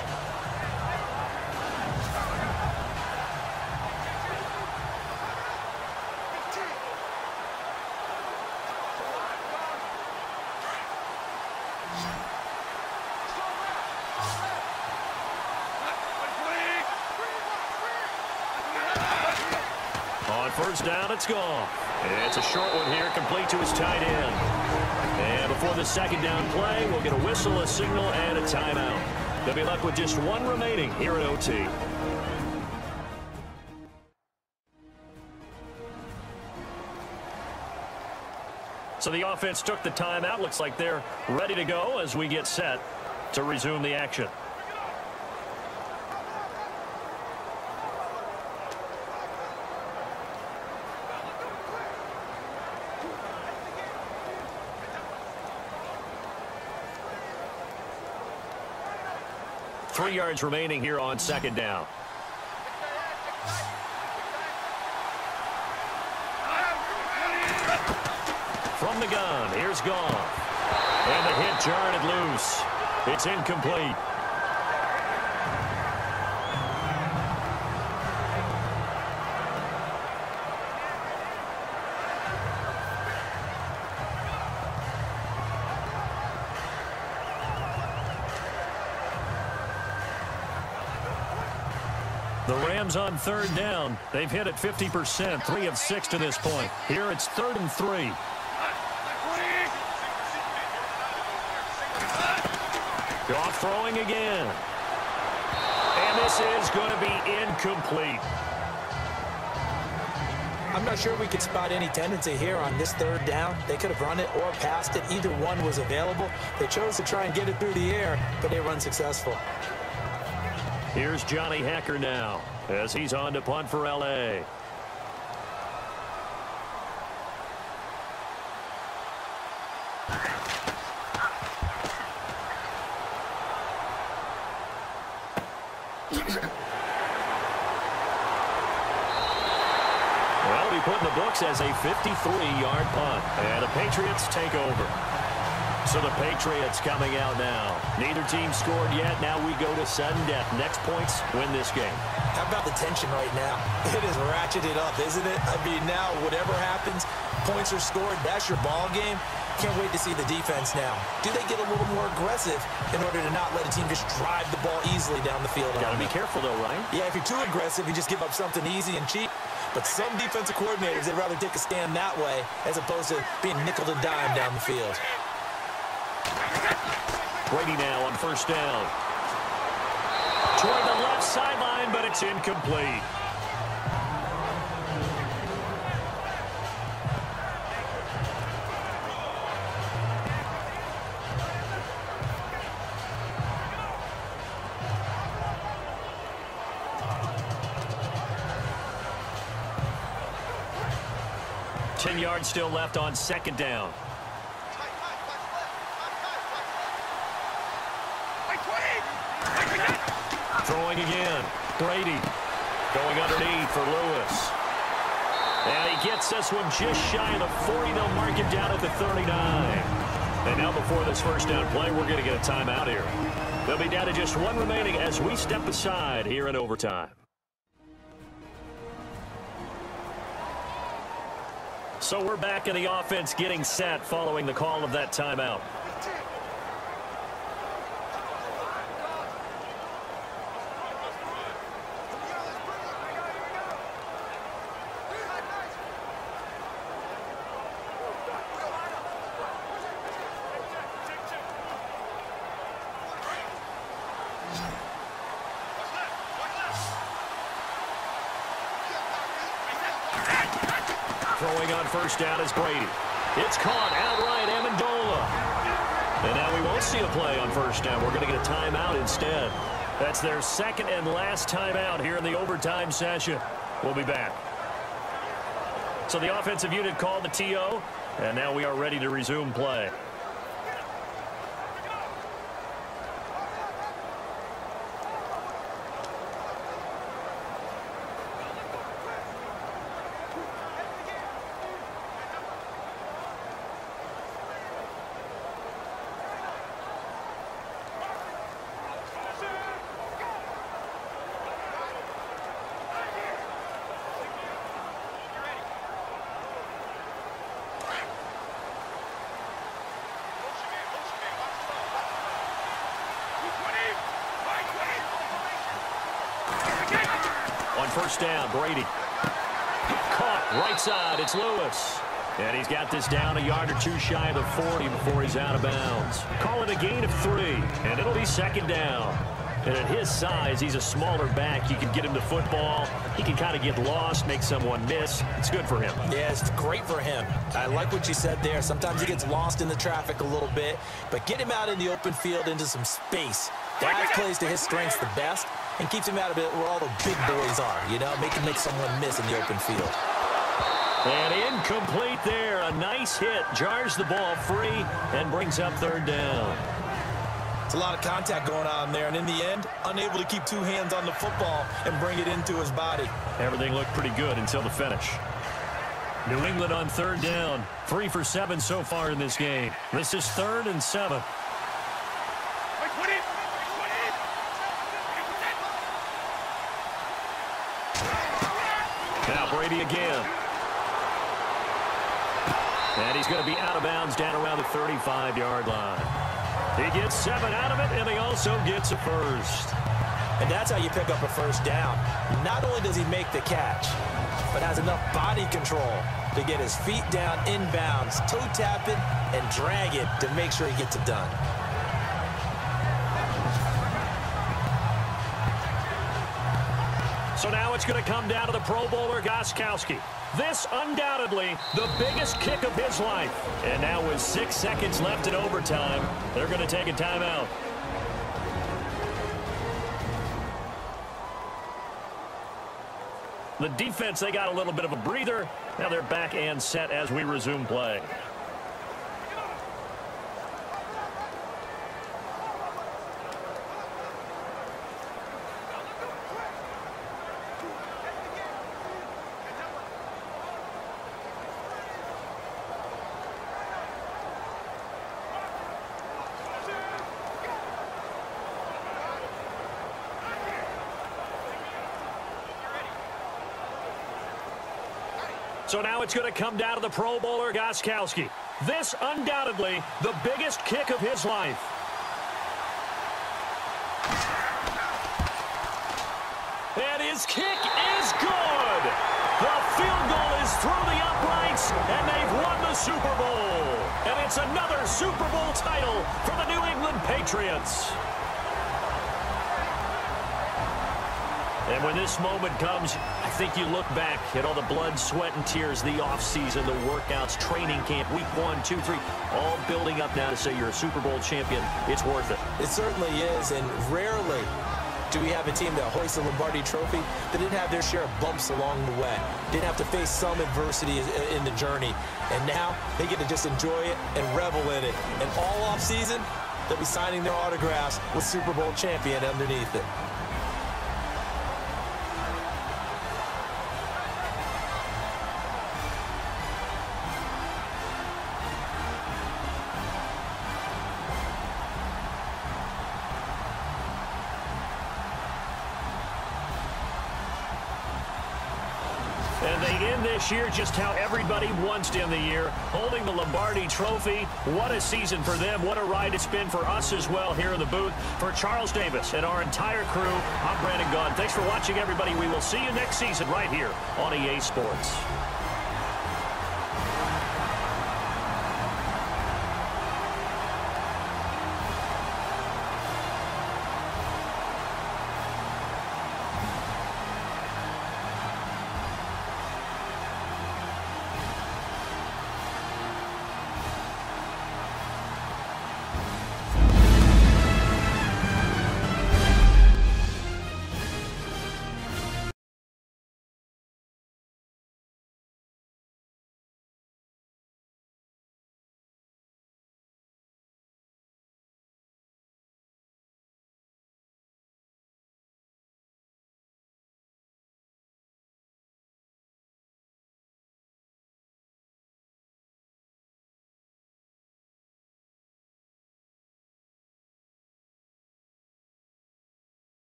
First down, it's gone. It's a short one here, complete to his tight end. And before the second down play, we'll get a whistle, a signal, and a timeout. They'll be left with just one remaining here at O T. So the offense took the timeout. Looks like they're ready to go as we get set to resume the action. Three yards remaining here on second down. From the gun, here's Goff. And the hit jarred loose. It's incomplete. The Rams on third down. They've hit it fifty percent, three of six to this point. Here it's third and three. Goff throwing again. And this is going to be incomplete. I'm not sure we could spot any tendency here on this third down. They could have run it or passed it. Either one was available. They chose to try and get it through the air, but they were unsuccessful. Here's Johnny Hekker now as he's on to punt for L A. Well, we put in the books as a fifty-three yard punt, and the Patriots take over. So the Patriots coming out now. Neither team scored yet. Now we go to sudden death. Next points win this game. How about the tension right now? It is ratcheted up, isn't it? I mean, now whatever happens, points are scored. That's your ball game. Can't wait to see the defense now. Do they get a little more aggressive in order to not let a team just drive the ball easily down the field? Got to be careful, though, right? Yeah, if you're too aggressive, you just give up something easy and cheap. But some defensive coordinators, they'd rather take a stand that way as opposed to being nickel and dime down the field. Brady now on first down. Toward the left sideline, but it's incomplete. Ten yards still left on second down. throwing again. Brady going underneath for Lewis. And he gets this one just shy of the forty. They'll mark him down at the thirty-nine. And now before this first down play, we're going to get a timeout here. They'll be down to just one remaining as we step aside here in overtime. So we're back in the offense getting set following the call of that timeout. Throwing on first down is Brady. It's caught outright, Amendola. And now we won't see a play on first down. We're going to get a timeout instead. That's their second and last timeout here in the overtime session. We'll be back. So the offensive unit called the T O, and now we are ready to resume play. First down, Brady. Caught right side, it's Lewis. And he's got this down a yard or two shy of the forty before he's out of bounds. Call it a gain of three, and it'll be second down. And at his size, he's a smaller back. You can get him to football. He can kind of get lost, make someone miss. It's good for him. Yeah, it's great for him. I like what you said there. Sometimes he gets lost in the traffic a little bit, but get him out in the open field into some space. That plays to his strengths the best and keeps him out of it where all the big boys are, you know, make him make someone miss in the open field. And incomplete there. A nice hit. Jars the ball free and brings up third down. It's a lot of contact going on there, and in the end, unable to keep two hands on the football and bring it into his body. Everything looked pretty good until the finish. New England on third down. Three for seven so far in this game. This is third and seven. Now Brady again. And he's going to be out of bounds down around the thirty-five yard line. He gets seven out of it, and he also gets a first. And that's how you pick up a first down. Not only does he make the catch, but has enough body control to get his feet down inbounds, toe tap it, and drag it to make sure he gets it done. So now it's going to come down to the Pro Bowler, Gostkowski. This, undoubtedly, the biggest kick of his life. And now with six seconds left in overtime, they're going to take a timeout. The defense, they got a little bit of a breather. Now they're back and set as we resume play. So now it's going to come down to the Pro Bowler, Gostkowski. This, undoubtedly, the biggest kick of his life. And his kick is good. The field goal is through the uprights, and they've won the Super Bowl. And it's another Super Bowl title for the New England Patriots. And when this moment comes, I think you look back at all the blood, sweat, and tears, the offseason, the workouts, training camp, week one, two, three, all building up now to say you're a Super Bowl champion. It's worth it. It certainly is, and rarely do we have a team that hoists a Lombardi trophy that didn't have their share of bumps along the way, didn't have to face some adversity in the journey, and now they get to just enjoy it and revel in it. And all offseason, they'll be signing their autographs with Super Bowl champion underneath it. And they end this year just how everybody wants to end the year, holding the Lombardi Trophy. What a season for them. What a ride it's been for us as well here in the booth. For Charles Davis and our entire crew, I'm Brandon Gaudin. Thanks for watching, everybody. We will see you next season right here on E A Sports.